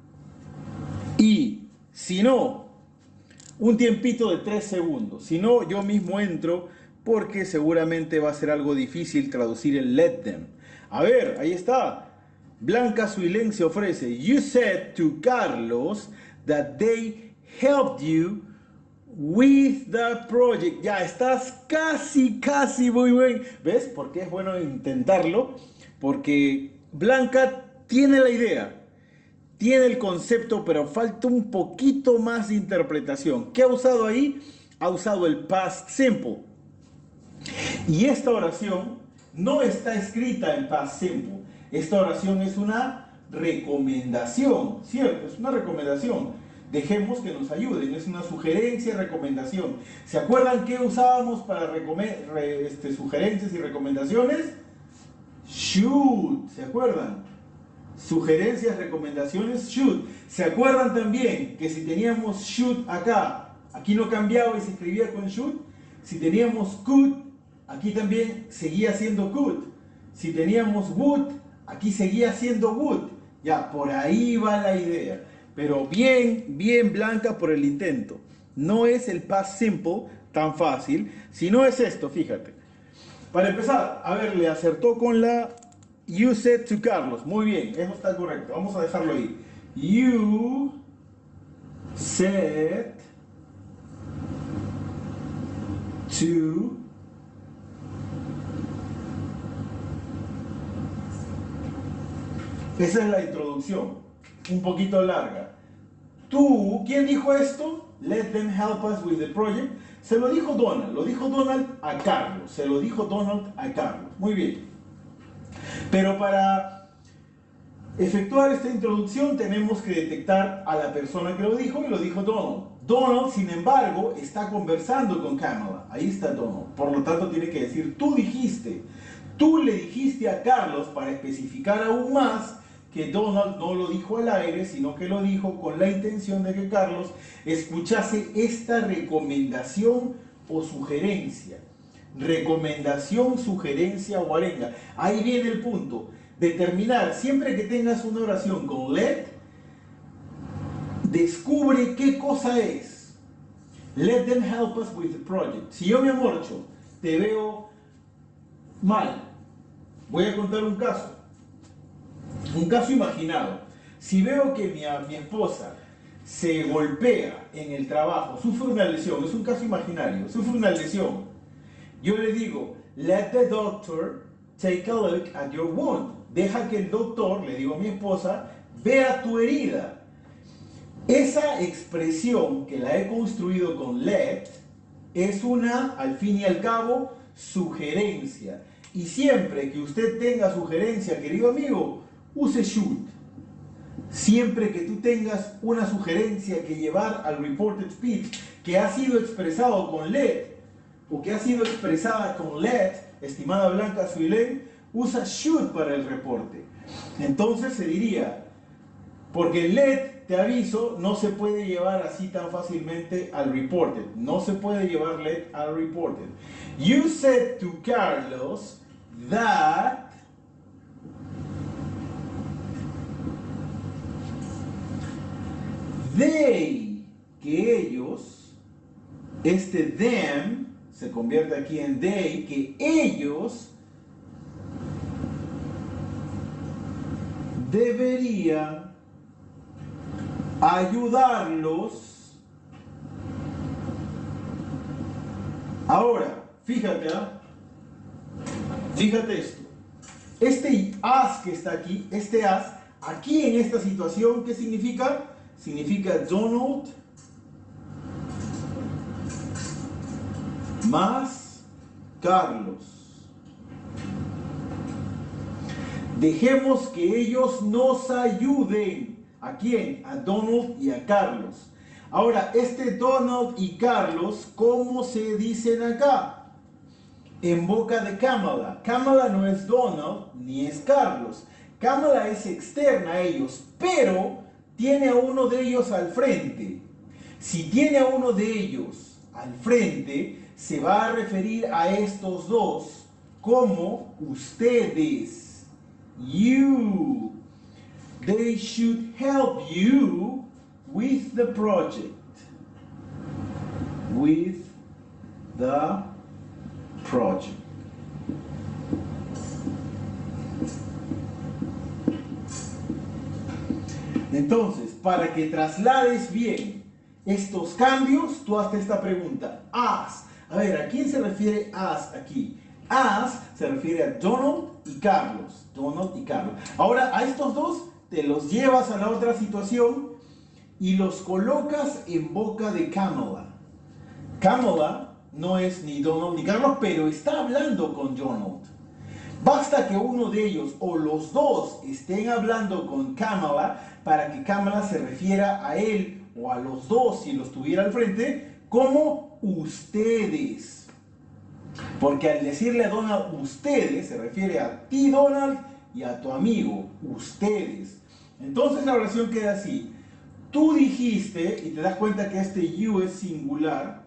Y si no, un tiempito de tres segundos. Si no, yo mismo entro porque seguramente va a ser algo difícil traducir el let them. A ver, ahí está. Blanca Suilén se ofrece. You said to Carlos that they helped you with the project. Ya estás casi, casi muy bien. ¿Ves? ¿Por qué es bueno intentarlo? Porque Blanca tiene la idea. Tiene el concepto, pero falta un poquito más de interpretación. ¿Qué ha usado ahí? Ha usado el past simple. Y esta oración no está escrita en past simple. Esta oración es una recomendación, ¿cierto? Es una recomendación. Dejemos que nos ayuden. Es una sugerencia, recomendación. ¿Se acuerdan qué usábamos para re, este, sugerencias y recomendaciones? Should. ¿Se acuerdan? Sugerencias, recomendaciones, should. ¿Se acuerdan también que si teníamos should acá, aquí no cambiaba y se escribía con should? Si teníamos could, aquí también seguía siendo could. Si teníamos would, aquí seguía siendo would. Ya, por ahí va la idea. Pero bien, bien Blanca por el intento. No es el past simple tan fácil, sino es esto, fíjate. Para empezar, a ver, le acertó con la you said to Carlos. Muy bien, eso está correcto. Vamos a dejarlo ahí. You said to Esa es la introducción, un poquito larga. Tú, ¿quién dijo esto? let them help us with the project. Se lo dijo Donald, lo dijo Donald a Carlos, se lo dijo Donald a Carlos. Muy bien. Pero para efectuar esta introducción tenemos que detectar a la persona que lo dijo, y lo dijo Donald. Donald, sin embargo, está conversando con Kamala. Ahí está Donald. Por lo tanto, tiene que decir, tú dijiste, tú le dijiste a Carlos, para especificar aún más, que Donald no lo dijo al aire, sino que lo dijo con la intención de que Carlos escuchase esta recomendación o sugerencia. Recomendación, sugerencia o arenga. Ahí viene el punto. Determinar, siempre que tengas una oración con let, descubre qué cosa es. Let them help us with the project. Si yo, mi amorcho, te veo mal, voy a contar un caso. Un caso imaginado. Si veo que mi, mi esposa se golpea en el trabajo, sufre una lesión, es un caso imaginario, sufre una lesión, yo le digo, let the doctor take a look at your wound. Deja que el doctor, le digo a mi esposa, vea tu herida. Esa expresión que la he construido con let es una, al fin y al cabo, sugerencia. Y siempre que usted tenga sugerencia, querido amigo, use should. Siempre que tú tengas una sugerencia que llevar al reported speech que ha sido expresado con let o que ha sido expresada con let, estimada Blanca Suilén, usa should para el reporte. Entonces se diría, porque let, te aviso, no se puede llevar así tan fácilmente al reported. No se puede llevar let al reported. You said to Carlos that they, que ellos, este them se convierte aquí en they, que ellos deberían ayudarlos. Ahora, fíjate, ¿eh? Fíjate esto. Este as que está aquí, este as, aquí en esta situación, ¿qué significa? Significa Donald más Carlos. Dejemos que ellos nos ayuden. ¿A quién? A Donald y a Carlos. Ahora, este Donald y Carlos, ¿cómo se dicen acá? En boca de Kamala. Kamala no es Donald ni es Carlos. Kamala es externa a ellos, pero tiene a uno de ellos al frente. Si tiene a uno de ellos al frente, se va a referir a estos dos como ustedes. You. They should help you with the project. With the project. Entonces, para que traslades bien estos cambios, tú hazte esta pregunta. As. A ver, ¿a quién se refiere as aquí? As se refiere a Donald y Carlos. Donald y Carlos. Ahora, a estos dos te los llevas a la otra situación y los colocas en boca de Kamala. Kamala no es ni Donald ni Carlos, pero está hablando con Donald. Basta que uno de ellos o los dos estén hablando con Kamala para que Kamala se refiera a él o a los dos, si los tuviera al frente, como ustedes. Porque al decirle a Donald ustedes, se refiere a ti, Donald, y a tu amigo, ustedes. Entonces la oración queda así. Tú dijiste, y te das cuenta que este you es singular,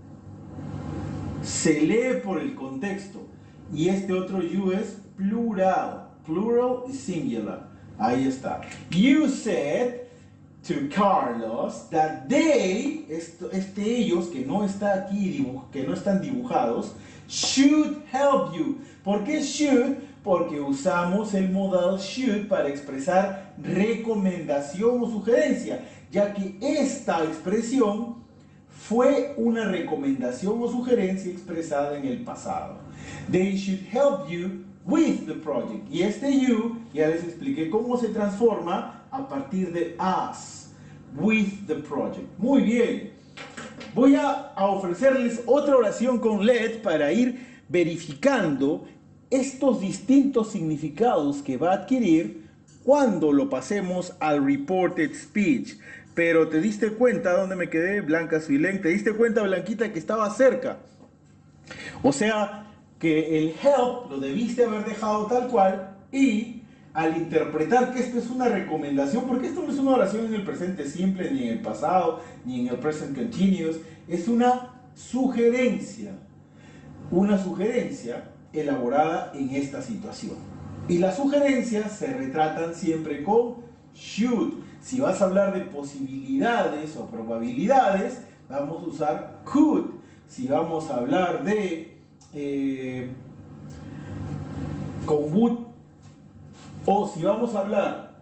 se lee por el contexto. Y este otro you es plural. Plural y singular. Ahí está. You said to Carlos that they, esto, este ellos que no está aquí, que no están dibujados, should help you. ¿Por qué should? Porque usamos el modal should para expresar recomendación o sugerencia, ya que esta expresión fue una recomendación o sugerencia expresada en el pasado. They should help you with the project. Y este you, ya les expliqué cómo se transforma a partir de us, with the project. Muy bien. Voy a, a ofrecerles otra oración con L E D para ir verificando estos distintos significados que va a adquirir cuando lo pasemos al reported speech. Pero te diste cuenta, ¿dónde me quedé? Blanca Suilén, te diste cuenta, Blanquita, que estaba cerca. O sea, que el help lo debiste haber dejado tal cual, y al interpretar que esto es una recomendación, porque esto no es una oración en el presente simple, ni en el pasado, ni en el present continuous, es una sugerencia, una sugerencia elaborada en esta situación. Y las sugerencias se retratan siempre con should. Si vas a hablar de posibilidades o probabilidades, vamos a usar could. Si vamos a hablar de eh, con would, o si vamos a hablar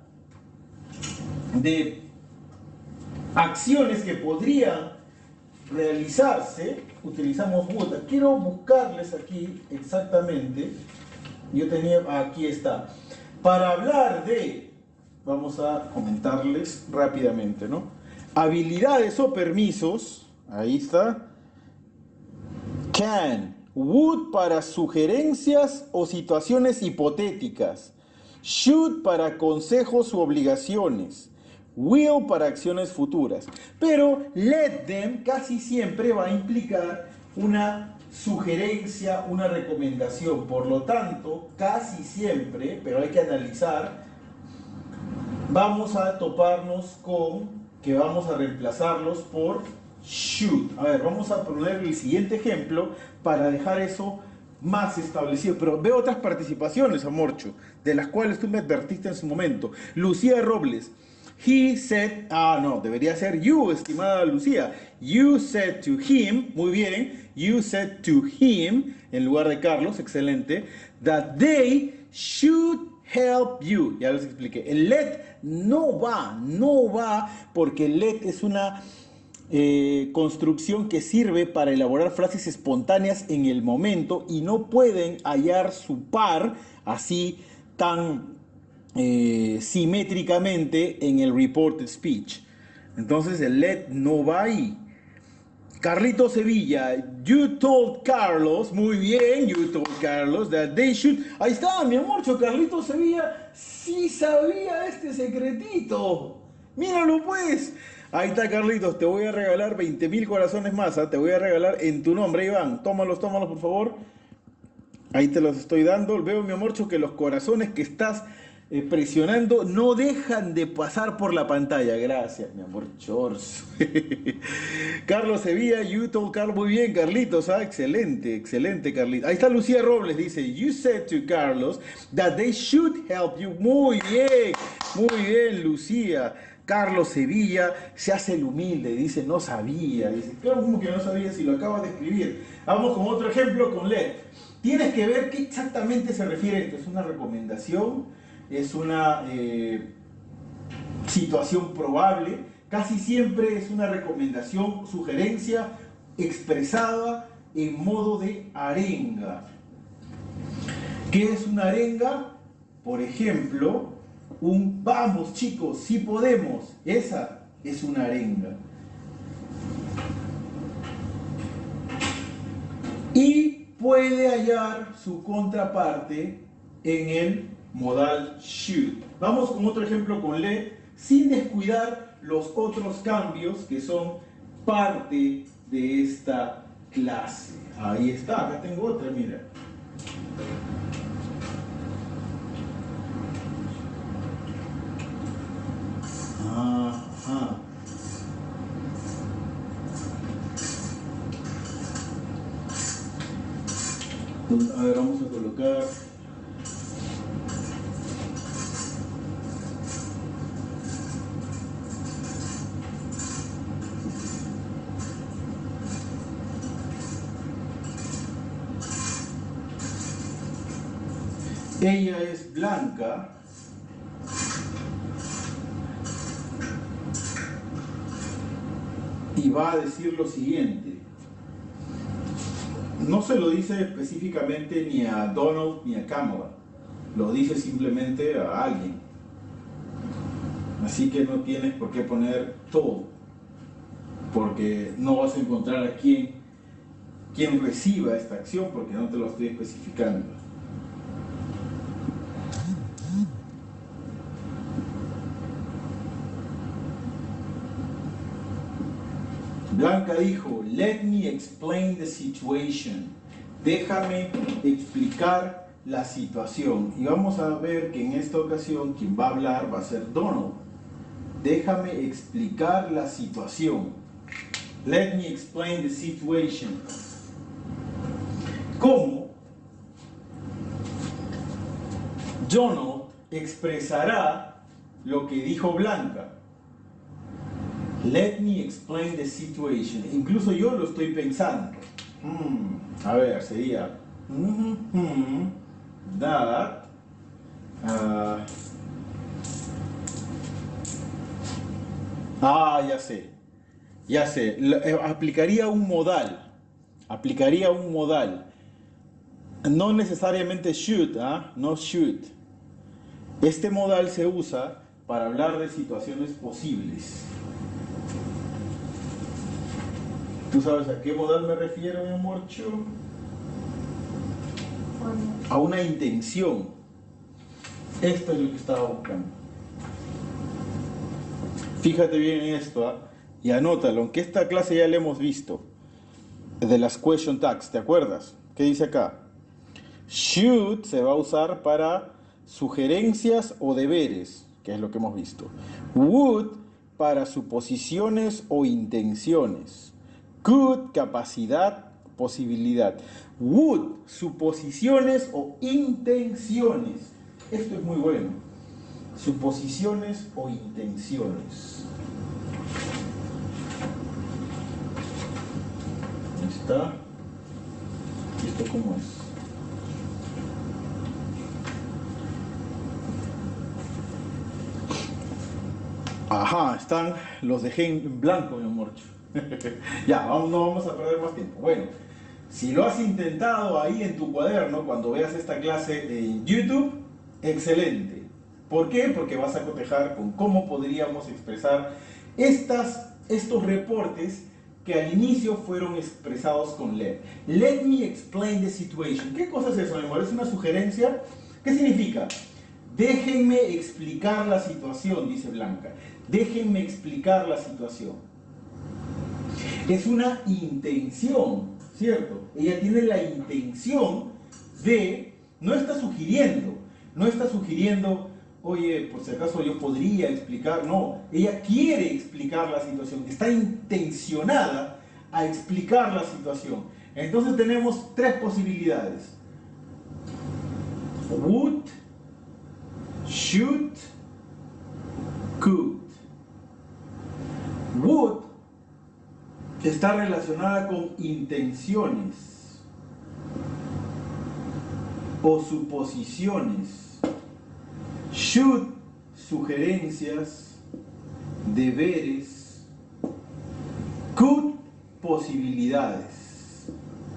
de acciones que podrían realizarse, utilizamos would. Quiero buscarles aquí exactamente. Yo tenía, aquí está. Para hablar de, vamos a comentarles rápidamente, ¿no? Habilidades o permisos, ahí está. Can, would para sugerencias o situaciones hipotéticas. Should para consejos u obligaciones. Will para acciones futuras. Pero let them casi siempre va a implicar una sugerencia, una recomendación. Por lo tanto, casi siempre, pero hay que analizar, vamos a toparnos con que vamos a reemplazarlos por should. A ver, vamos a poner el siguiente ejemplo para dejar eso más establecido. Pero veo otras participaciones, Amorcho, de las cuales tú me advertiste en su momento. Lucía Robles. He said, ah no, debería ser you, estimada Lucía. You said to him, muy bien, you said to him, en lugar de Carlos, excelente, that they should help you. Ya les expliqué. El let no va, no va, porque el let es una eh, construcción que sirve para elaborar frases espontáneas en el momento y no pueden hallar su par así tan Eh, simétricamente en el reported speech. Entonces el let no va ahí. Carlito Sevilla, you told Carlos, muy bien, you told Carlos that they should. Ahí está, mi amor, Carlito Sevilla sí sabía este secretito. Míralo pues. Ahí está, Carlitos, te voy a regalar veinte mil corazones más, ¿eh? Te voy a regalar en tu nombre, Iván. Tómalos, tómalos, por favor. Ahí te los estoy dando. Veo, mi amor, que los corazones que estás Eh, presionando no dejan de pasar por la pantalla. Gracias, mi amor, Chors. Carlos Sevilla, you told Carlos. Muy bien, Carlitos, ¿ah? Excelente, excelente, Carlitos. Ahí está Lucía Robles, dice, you said to Carlos that they should help you. Muy bien, muy bien, Lucía. Carlos Sevilla se hace el humilde, dice, no sabía. Dice, claro, como que no sabía si lo acabas de escribir. Vamos con otro ejemplo con let. Tienes que ver qué exactamente se refiere esto. ¿Es una recomendación? ¿Es una eh, situación probable? Casi siempre es una recomendación, sugerencia expresada en modo de arenga. ¿Qué es una arenga? Por ejemplo, un vamos chicos, sí podemos. Esa es una arenga. Y puede hallar su contraparte en el modal should. Vamos con otro ejemplo con let, sin descuidar los otros cambios que son parte de esta clase. Ahí está, acá tengo otra, mira. Ajá. A ver, vamos a colocar. Ella es blanca. Y va a decir lo siguiente. No se lo dice específicamente ni a Donald ni a Kamala. Lo dice simplemente a alguien. Así que no tienes por qué poner todo. porque no vas a encontrar a quién, quién reciba esta acción, porque no te lo estoy especificando. Blanca dijo, let me explain the situation. Déjame explicar la situación. Y vamos a ver que en esta ocasión quien va a hablar va a ser Donald. Déjame explicar la situación. Let me explain the situation. ¿Cómo Donald expresará lo que dijo Blanca? Let me explain the situation. Incluso yo lo estoy pensando. Hmm, a ver, sería mm -hmm, that uh, ah, ya sé. Ya sé. L aplicaría un modal. Aplicaría un modal. No necesariamente should, ¿ah? No should. Este modal se usa para hablar de situaciones posibles. ¿Tú sabes a qué modal me refiero, mi amor? A una intención. Esto es lo que estaba buscando. Fíjate bien en esto, ¿eh? Y anótalo, aunque esta clase ya la hemos visto. De las question tags, ¿te acuerdas? ¿Qué dice acá? Should se va a usar para sugerencias o deberes, que es lo que hemos visto. Would para suposiciones o intenciones. Could, capacidad, posibilidad. Would, suposiciones o intenciones. Esto es muy bueno. Suposiciones o intenciones. Ahí está. ¿Esto cómo es? Ajá, están, los dejé en blanco, mi amor. Ya, vamos, no vamos a perder más tiempo. Bueno, si lo has intentado ahí en tu cuaderno, cuando veas esta clase en YouTube, excelente. ¿Por qué? Porque vas a cotejar con cómo podríamos expresar estas, estos reportes que al inicio fueron expresados con let. Let me explain the situation. ¿Qué cosa es eso, mi amor? ¿Es una sugerencia? ¿Qué significa? Déjenme explicar la situación, dice Blanca. Déjenme explicar la situación. Es una intención, ¿cierto? Ella tiene la intención de, no está sugiriendo, no está sugiriendo, oye, por si acaso yo podría explicar, no, ella quiere explicar la situación, está intencionada a explicar la situación. Entonces tenemos tres posibilidades. Would, should, could. Would está relacionada con intenciones o suposiciones. Should, sugerencias, deberes. Could, posibilidades.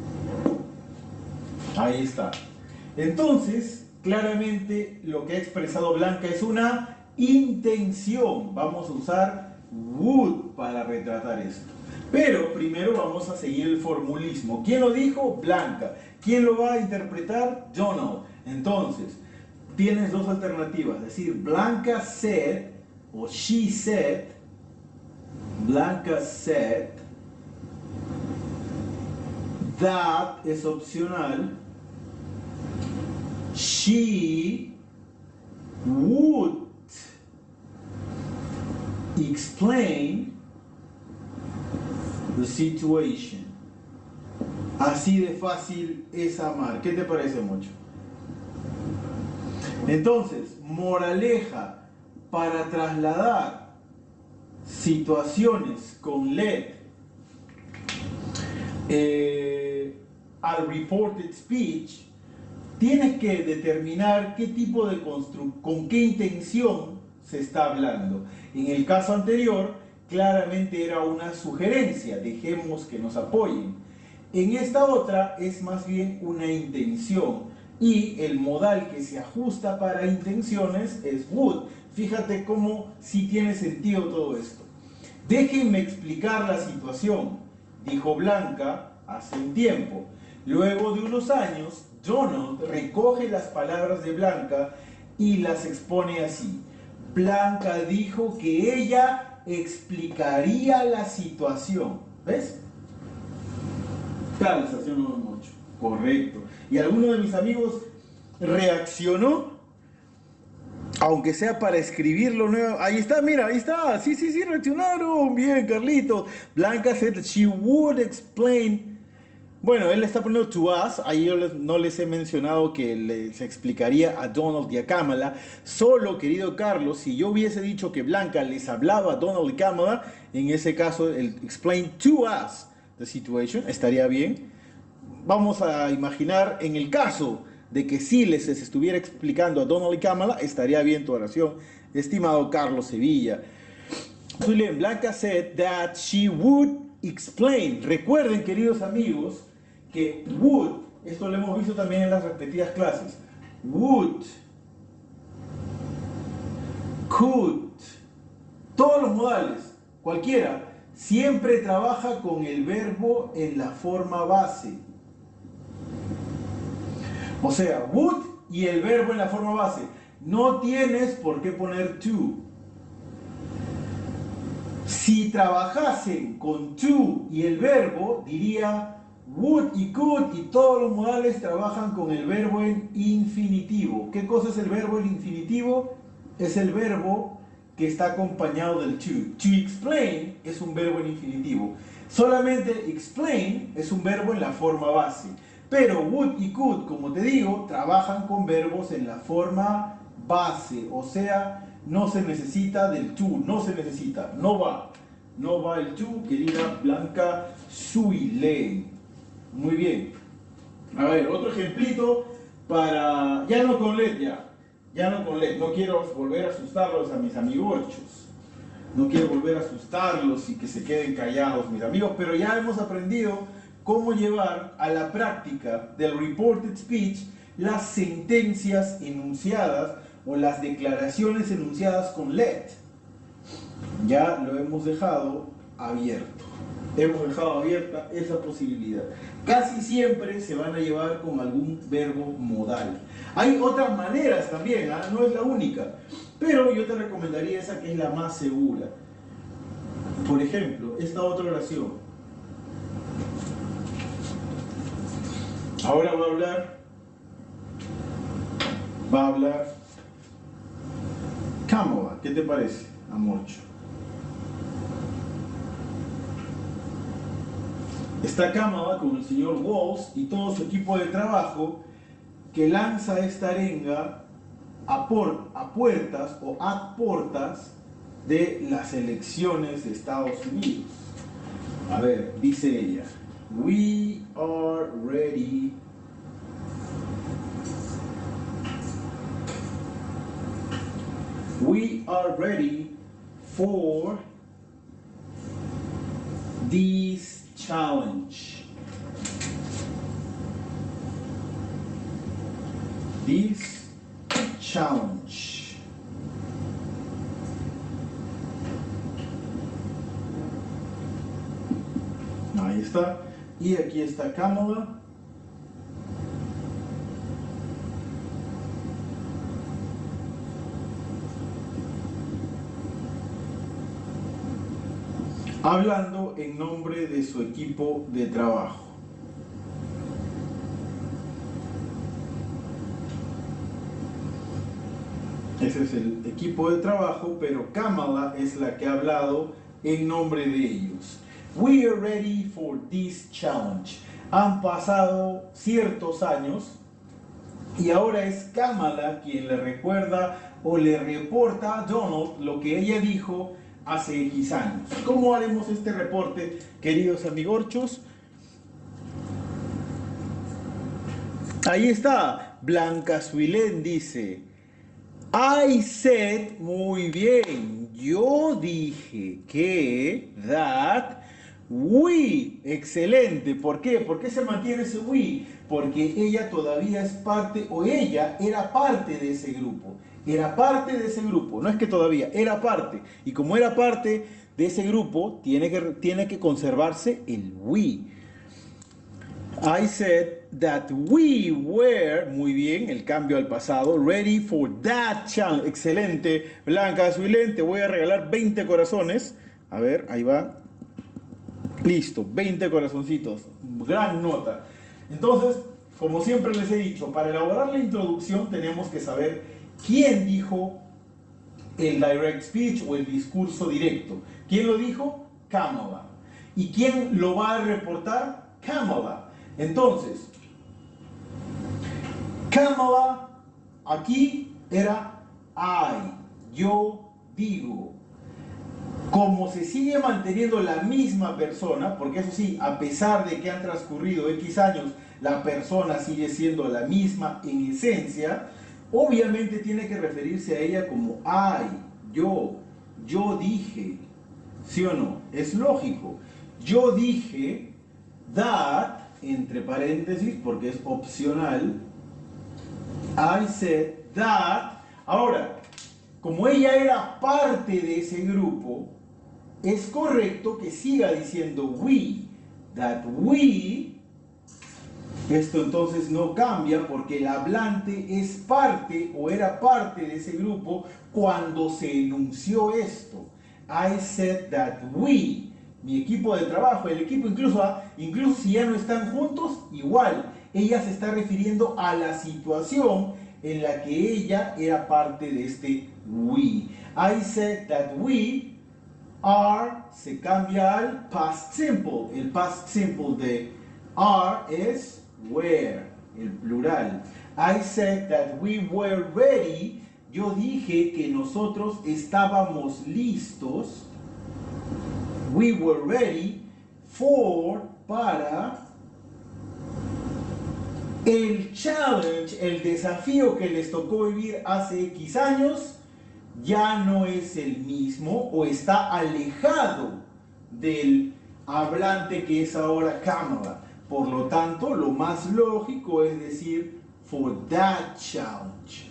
Ahí está. Entonces, claramente lo que ha expresado Blanca es una intención. Vamos a usar would para retratar esto. Pero primero vamos a seguir el formulismo. ¿Quién lo dijo? Blanca. ¿Quién lo va a interpretar? Donald. Entonces, tienes dos alternativas. Es decir, Blanca said o she said. Blanca said that es opcional. She would explain the situation. Así de fácil es amar. ¿Qué te parece, Mocho? Entonces, moraleja, para trasladar situaciones con let eh, al reported speech, tienes que determinar qué tipo de construcción, con qué intención se está hablando. En el caso anterior, claramente era una sugerencia, dejemos que nos apoyen. En esta otra es más bien una intención y el modal que se ajusta para intenciones es would. Fíjate cómo sí tiene sentido todo esto. Déjenme explicar la situación, dijo Blanca hace un tiempo. Luego de unos años, Donald recoge las palabras de Blanca y las expone así. Blanca dijo que ella explicaría la situación. ¿Ves? Claro, la estación número ocho. Correcto. Y alguno de mis amigos reaccionó, aunque sea para escribirlo nuevo. Ahí está, mira, ahí está. Sí, sí, sí, reaccionaron. Bien, Carlito. Blanca said that she would explain. Bueno, él le está poniendo to us. Ahí yo les, no les he mencionado que les explicaría a Donald y a Kamala. Solo, querido Carlos, si yo hubiese dicho que Blanca les hablaba a Donald y Kamala, en ese caso, el explain to us the situation estaría bien. Vamos a imaginar en el caso de que sí les estuviera explicando a Donald y Kamala, estaría bien tu oración, estimado Carlos Sevilla. Zulen, Blanca said that she would explain. Recuerden, queridos amigos, que would, esto lo hemos visto también en las repetidas clases, would, could, todos los modales, cualquiera, siempre trabaja con el verbo en la forma base. O sea, would y el verbo en la forma base. No tienes por qué poner to. Si trabajasen con to y el verbo, diría would y could, y todos los modales trabajan con el verbo en infinitivo. ¿Qué cosa es el verbo en infinitivo? Es el verbo que está acompañado del to. To explain es un verbo en infinitivo. Solamente explain es un verbo en la forma base. Pero would y could, como te digo, trabajan con verbos en la forma base. O sea, no se necesita del to, no se necesita, no va. No va el to, querida Blanca Zuilén. Muy bien. A ver, otro ejemplito para... Ya no con L E D, ya. Ya no con L E D. No quiero volver a asustarlos a mis amigorchos. No quiero volver a asustarlos y que se queden callados mis amigos, pero ya hemos aprendido cómo llevar a la práctica del reported speech las sentencias enunciadas o las declaraciones enunciadas con L E D. Ya lo hemos dejado abierto. Hemos dejado abierta esa posibilidad. Casi siempre se van a llevar con algún verbo modal. Hay otras maneras también, ¿eh? No es la única. Pero yo te recomendaría esa que es la más segura. Por ejemplo, esta otra oración. Ahora va a hablar, va a hablar Kamala. ¿Qué te parece, amorcho? Está Kamala con el señor Walls y todo su equipo de trabajo que lanza esta arenga a, por, a puertas o a portas de las elecciones de Estados Unidos. A ver, dice ella. We are ready. We are ready for this challenge. This challenge. Ahí está. Y aquí está Kamala. Hablando en nombre de su equipo de trabajo. Ese es el equipo de trabajo, pero Kamala es la que ha hablado en nombre de ellos. We are ready for this challenge. Han pasado ciertos años y ahora es Kamala quien le recuerda o le reporta a Donald lo que ella dijo hace X años. ¿Cómo haremos este reporte, queridos amigorchos? Ahí está, Blanca Zuilén dice, I said, muy bien, yo dije que, that, we, excelente. ¿Por qué? ¿Por qué se mantiene ese we? Porque ella todavía es parte, o ella era parte de ese grupo. era parte de ese grupo, no es que todavía, era parte. Y como era parte de ese grupo, tiene que, tiene que conservarse el we. I said that we were, muy bien, el cambio al pasado, ready for that challenge. Excelente, Blanca Azuilén, te voy a regalar veinte corazones. A ver, ahí va. Listo, veinte corazoncitos. Gran nota. Entonces, como siempre les he dicho, para elaborar la introducción tenemos que saber quién dijo el direct speech o el discurso directo. ¿Quién lo dijo? Kamala. ¿Y quién lo va a reportar? Kamala. Entonces, Kamala aquí era I, yo digo. Como se sigue manteniendo la misma persona, porque eso sí, a pesar de que han transcurrido X años, la persona sigue siendo la misma en esencia, obviamente tiene que referirse a ella como I, yo, yo dije, ¿sí o no? Es lógico. Yo dije that, entre paréntesis, porque es opcional, I said that. Ahora, como ella era parte de ese grupo, es correcto que siga diciendo we, that we. Esto entonces no cambia porque el hablante es parte o era parte de ese grupo cuando se enunció esto. I said that we, mi equipo de trabajo, el equipo incluso, incluso si ya no están juntos, igual, ella se está refiriendo a la situación en la que ella era parte de este we. I said that we are, se cambia al past simple. El past simple de are es were, el plural. I said that we were ready. Yo dije que nosotros estábamos listos. We were ready for, para el challenge, el desafío que les tocó vivir hace X años. Ya no es el mismo o está alejado del hablante que es ahora Kamala. Por lo tanto, lo más lógico es decir for that challenge.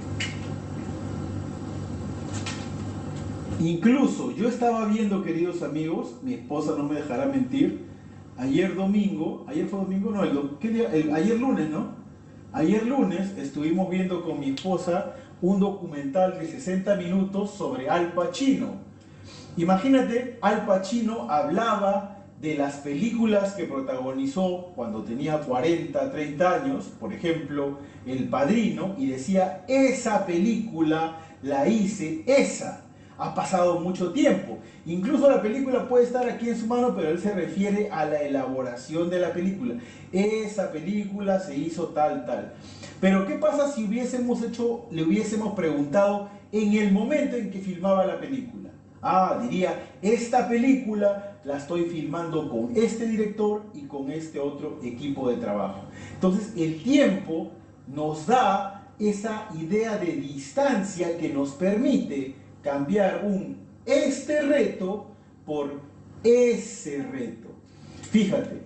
Incluso yo estaba viendo, queridos amigos, mi esposa no me dejará mentir, ayer domingo, ayer fue domingo, no, el, ¿qué día? El, ayer lunes, ¿no? Ayer lunes estuvimos viendo con mi esposa un documental de sesenta minutos sobre Al Pacino. Imagínate, Al Pacino hablaba de las películas que protagonizó cuando tenía cuarenta, treinta años, por ejemplo, El Padrino, y decía, esa película la hice, esa. Ha pasado mucho tiempo. Incluso la película puede estar aquí en su mano, pero él se refiere a la elaboración de la película. Esa película se hizo tal, tal. Pero ¿qué pasa si hubiésemos hecho, le hubiésemos preguntado en el momento en que filmaba la película? Ah, diría, esta película la estoy filmando con este director y con este otro equipo de trabajo. Entonces, el tiempo nos da esa idea de distancia que nos permite cambiar un este reto por ese reto. Fíjate,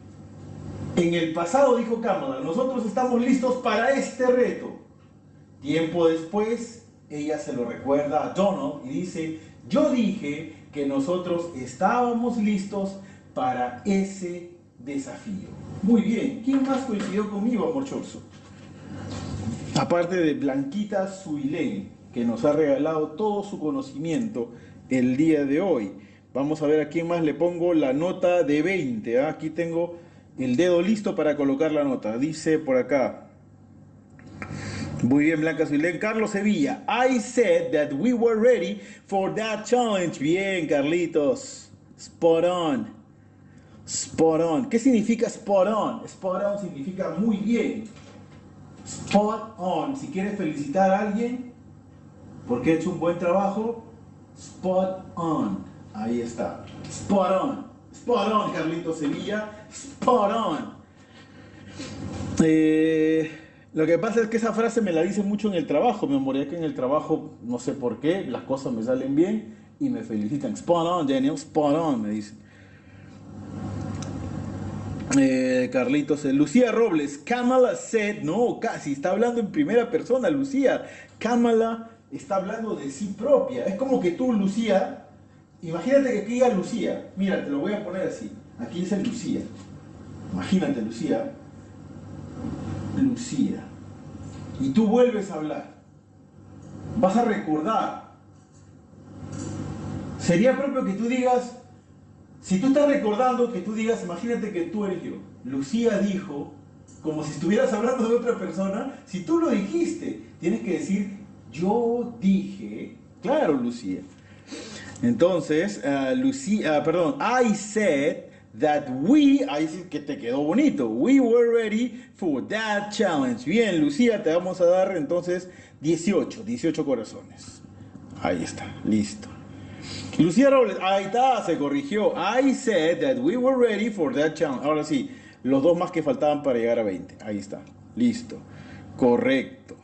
en el pasado dijo Kamala, nosotros estamos listos para este reto. Tiempo después, ella se lo recuerda a Donald y dice, yo dije que nosotros estábamos listos para ese desafío. Muy bien, ¿quién más coincidió conmigo, amorchoso? Aparte de Blanquita Zuilén, que nos ha regalado todo su conocimiento el día de hoy. Vamos a ver a quién más le pongo la nota de veinte. ¿eh? Aquí tengo el dedo listo para colocar la nota. Dice por acá. Muy bien, Blanca Zuilén. Carlos Sevilla. I said that we were ready for that challenge. Bien, Carlitos. Spot on. Spot on. ¿Qué significa spot on? Spot on significa muy bien. Spot on. Si quieres felicitar a alguien porque ha hecho un buen trabajo, spot on. Ahí está. Spot on. Spot on, Carlitos Sevilla. Spot on. Eh, lo que pasa es que esa frase me la dicen mucho en el trabajo, mi amor, ya que en el trabajo, no sé por qué, las cosas me salen bien y me felicitan. Spot on, Daniel. Spot on, me dicen. Eh, Carlitos, eh, Lucía Robles, Kamala said, no, casi está hablando en primera persona, Lucía. Kamala está hablando de sí propia. Es como que tú, Lucía, imagínate que aquí diga Lucía. Mira, te lo voy a poner así. Aquí dice Lucía. Imagínate, Lucía. Lucía. Y tú vuelves a hablar. Vas a recordar. Sería propio que tú digas, si tú estás recordando, que tú digas, imagínate que tú eres yo. Lucía dijo, como si estuvieras hablando de otra persona. Si tú lo dijiste, tienes que decir, yo dije. Claro, Lucía. Entonces, uh, Lucía, uh, perdón, I said that we, ahí sí que te quedó bonito. We were ready for that challenge. Bien, Lucía, te vamos a dar entonces dieciocho, dieciocho corazones. Ahí está, listo. Lucía Robles, ahí está, se corrigió. I said that we were ready for that challenge. Ahora sí, los dos más que faltaban para llegar a veinte. Ahí está, listo. Correcto.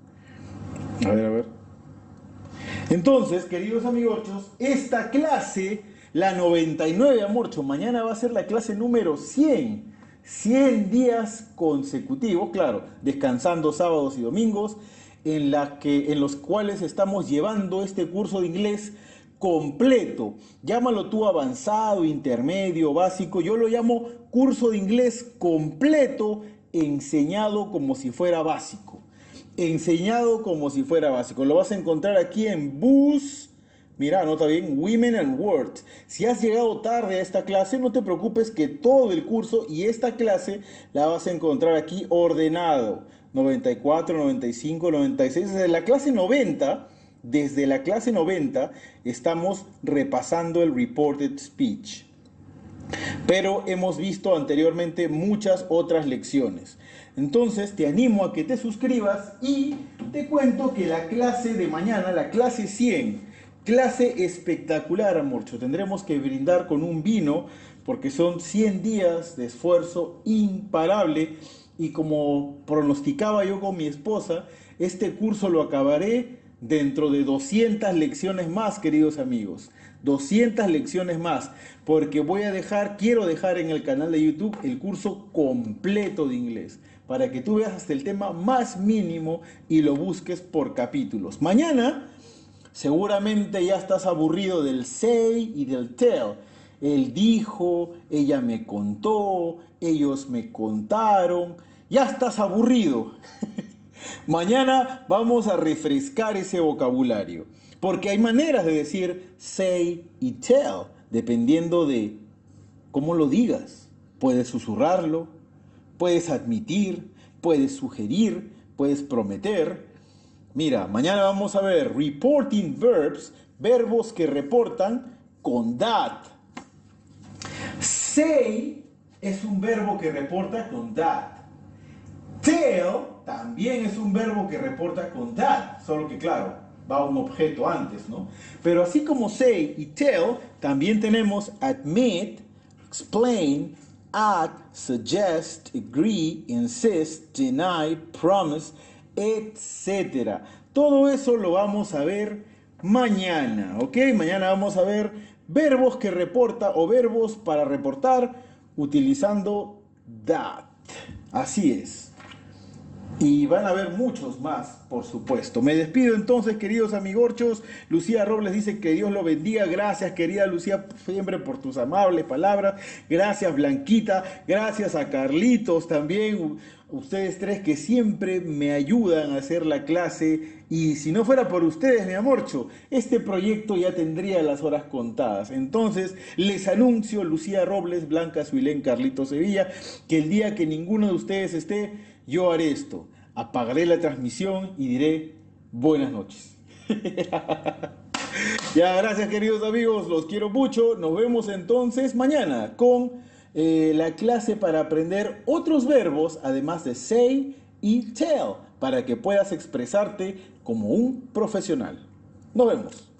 A ver, a ver. Entonces, queridos amigos, esta clase, la noventa y nueve, amorcho, mañana va a ser la clase número cien. cien días consecutivos, claro, descansando sábados y domingos, en, la que, en los cuales estamos llevando este curso de inglés completo. Llámalo tú avanzado, intermedio, básico. Yo lo llamo curso de inglés completo, enseñado como si fuera básico. Enseñado como si fuera básico. Lo vas a encontrar aquí en Bus. Mira, anota bien, Women and Words. Si has llegado tarde a esta clase, no te preocupes que todo el curso y esta clase la vas a encontrar aquí ordenado. noventa y cuatro, noventa y cinco, noventa y seis. Desde la clase noventa, desde la clase noventa estamos repasando el Reported Speech. Pero hemos visto anteriormente muchas otras lecciones. Entonces te animo a que te suscribas y te cuento que la clase de mañana, la clase cien, clase espectacular, amorcho. Tendremos que brindar con un vino porque son cien días de esfuerzo imparable y como pronosticaba yo con mi esposa, este curso lo acabaré dentro de doscientas lecciones más, queridos amigos. doscientas lecciones más, porque voy a dejar, quiero dejar en el canal de YouTube el curso completo de inglés, para que tú veas hasta el tema más mínimo y lo busques por capítulos. Mañana seguramente ya estás aburrido del say y del tell. Él dijo, ella me contó, ellos me contaron. Ya estás aburrido. Mañana vamos a refrescar ese vocabulario, porque hay maneras de decir say y tell, dependiendo de cómo lo digas. Puedes susurrarlo, puedes admitir, puedes sugerir, puedes prometer. Mira, mañana vamos a ver reporting verbs, verbos que reportan con that. Say es un verbo que reporta con that. Tell también es un verbo que reporta con that, solo que claro, va un objeto antes, ¿no? Pero así como say y tell, también tenemos admit, explain, act, suggest, agree, insist, deny, promise, etcétera. Todo eso lo vamos a ver mañana, ¿ok? Mañana vamos a ver verbos que reporta o verbos para reportar utilizando that. Así es. Y van a haber muchos más, por supuesto. Me despido entonces, queridos amigorchos. Lucía Robles dice que Dios lo bendiga. Gracias, querida Lucía, siempre por tus amables palabras. Gracias, Blanquita. Gracias a Carlitos también. Ustedes tres que siempre me ayudan a hacer la clase. Y si no fuera por ustedes, mi amorcho, este proyecto ya tendría las horas contadas. Entonces, les anuncio, Lucía Robles, Blanca Suilén, Carlitos Sevilla, que el día que ninguno de ustedes esté, yo haré esto, apagaré la transmisión y diré buenas noches. Ya, gracias queridos amigos, los quiero mucho. Nos vemos entonces mañana con eh, la clase para aprender otros verbos, además de say y tell, para que puedas expresarte como un profesional. Nos vemos.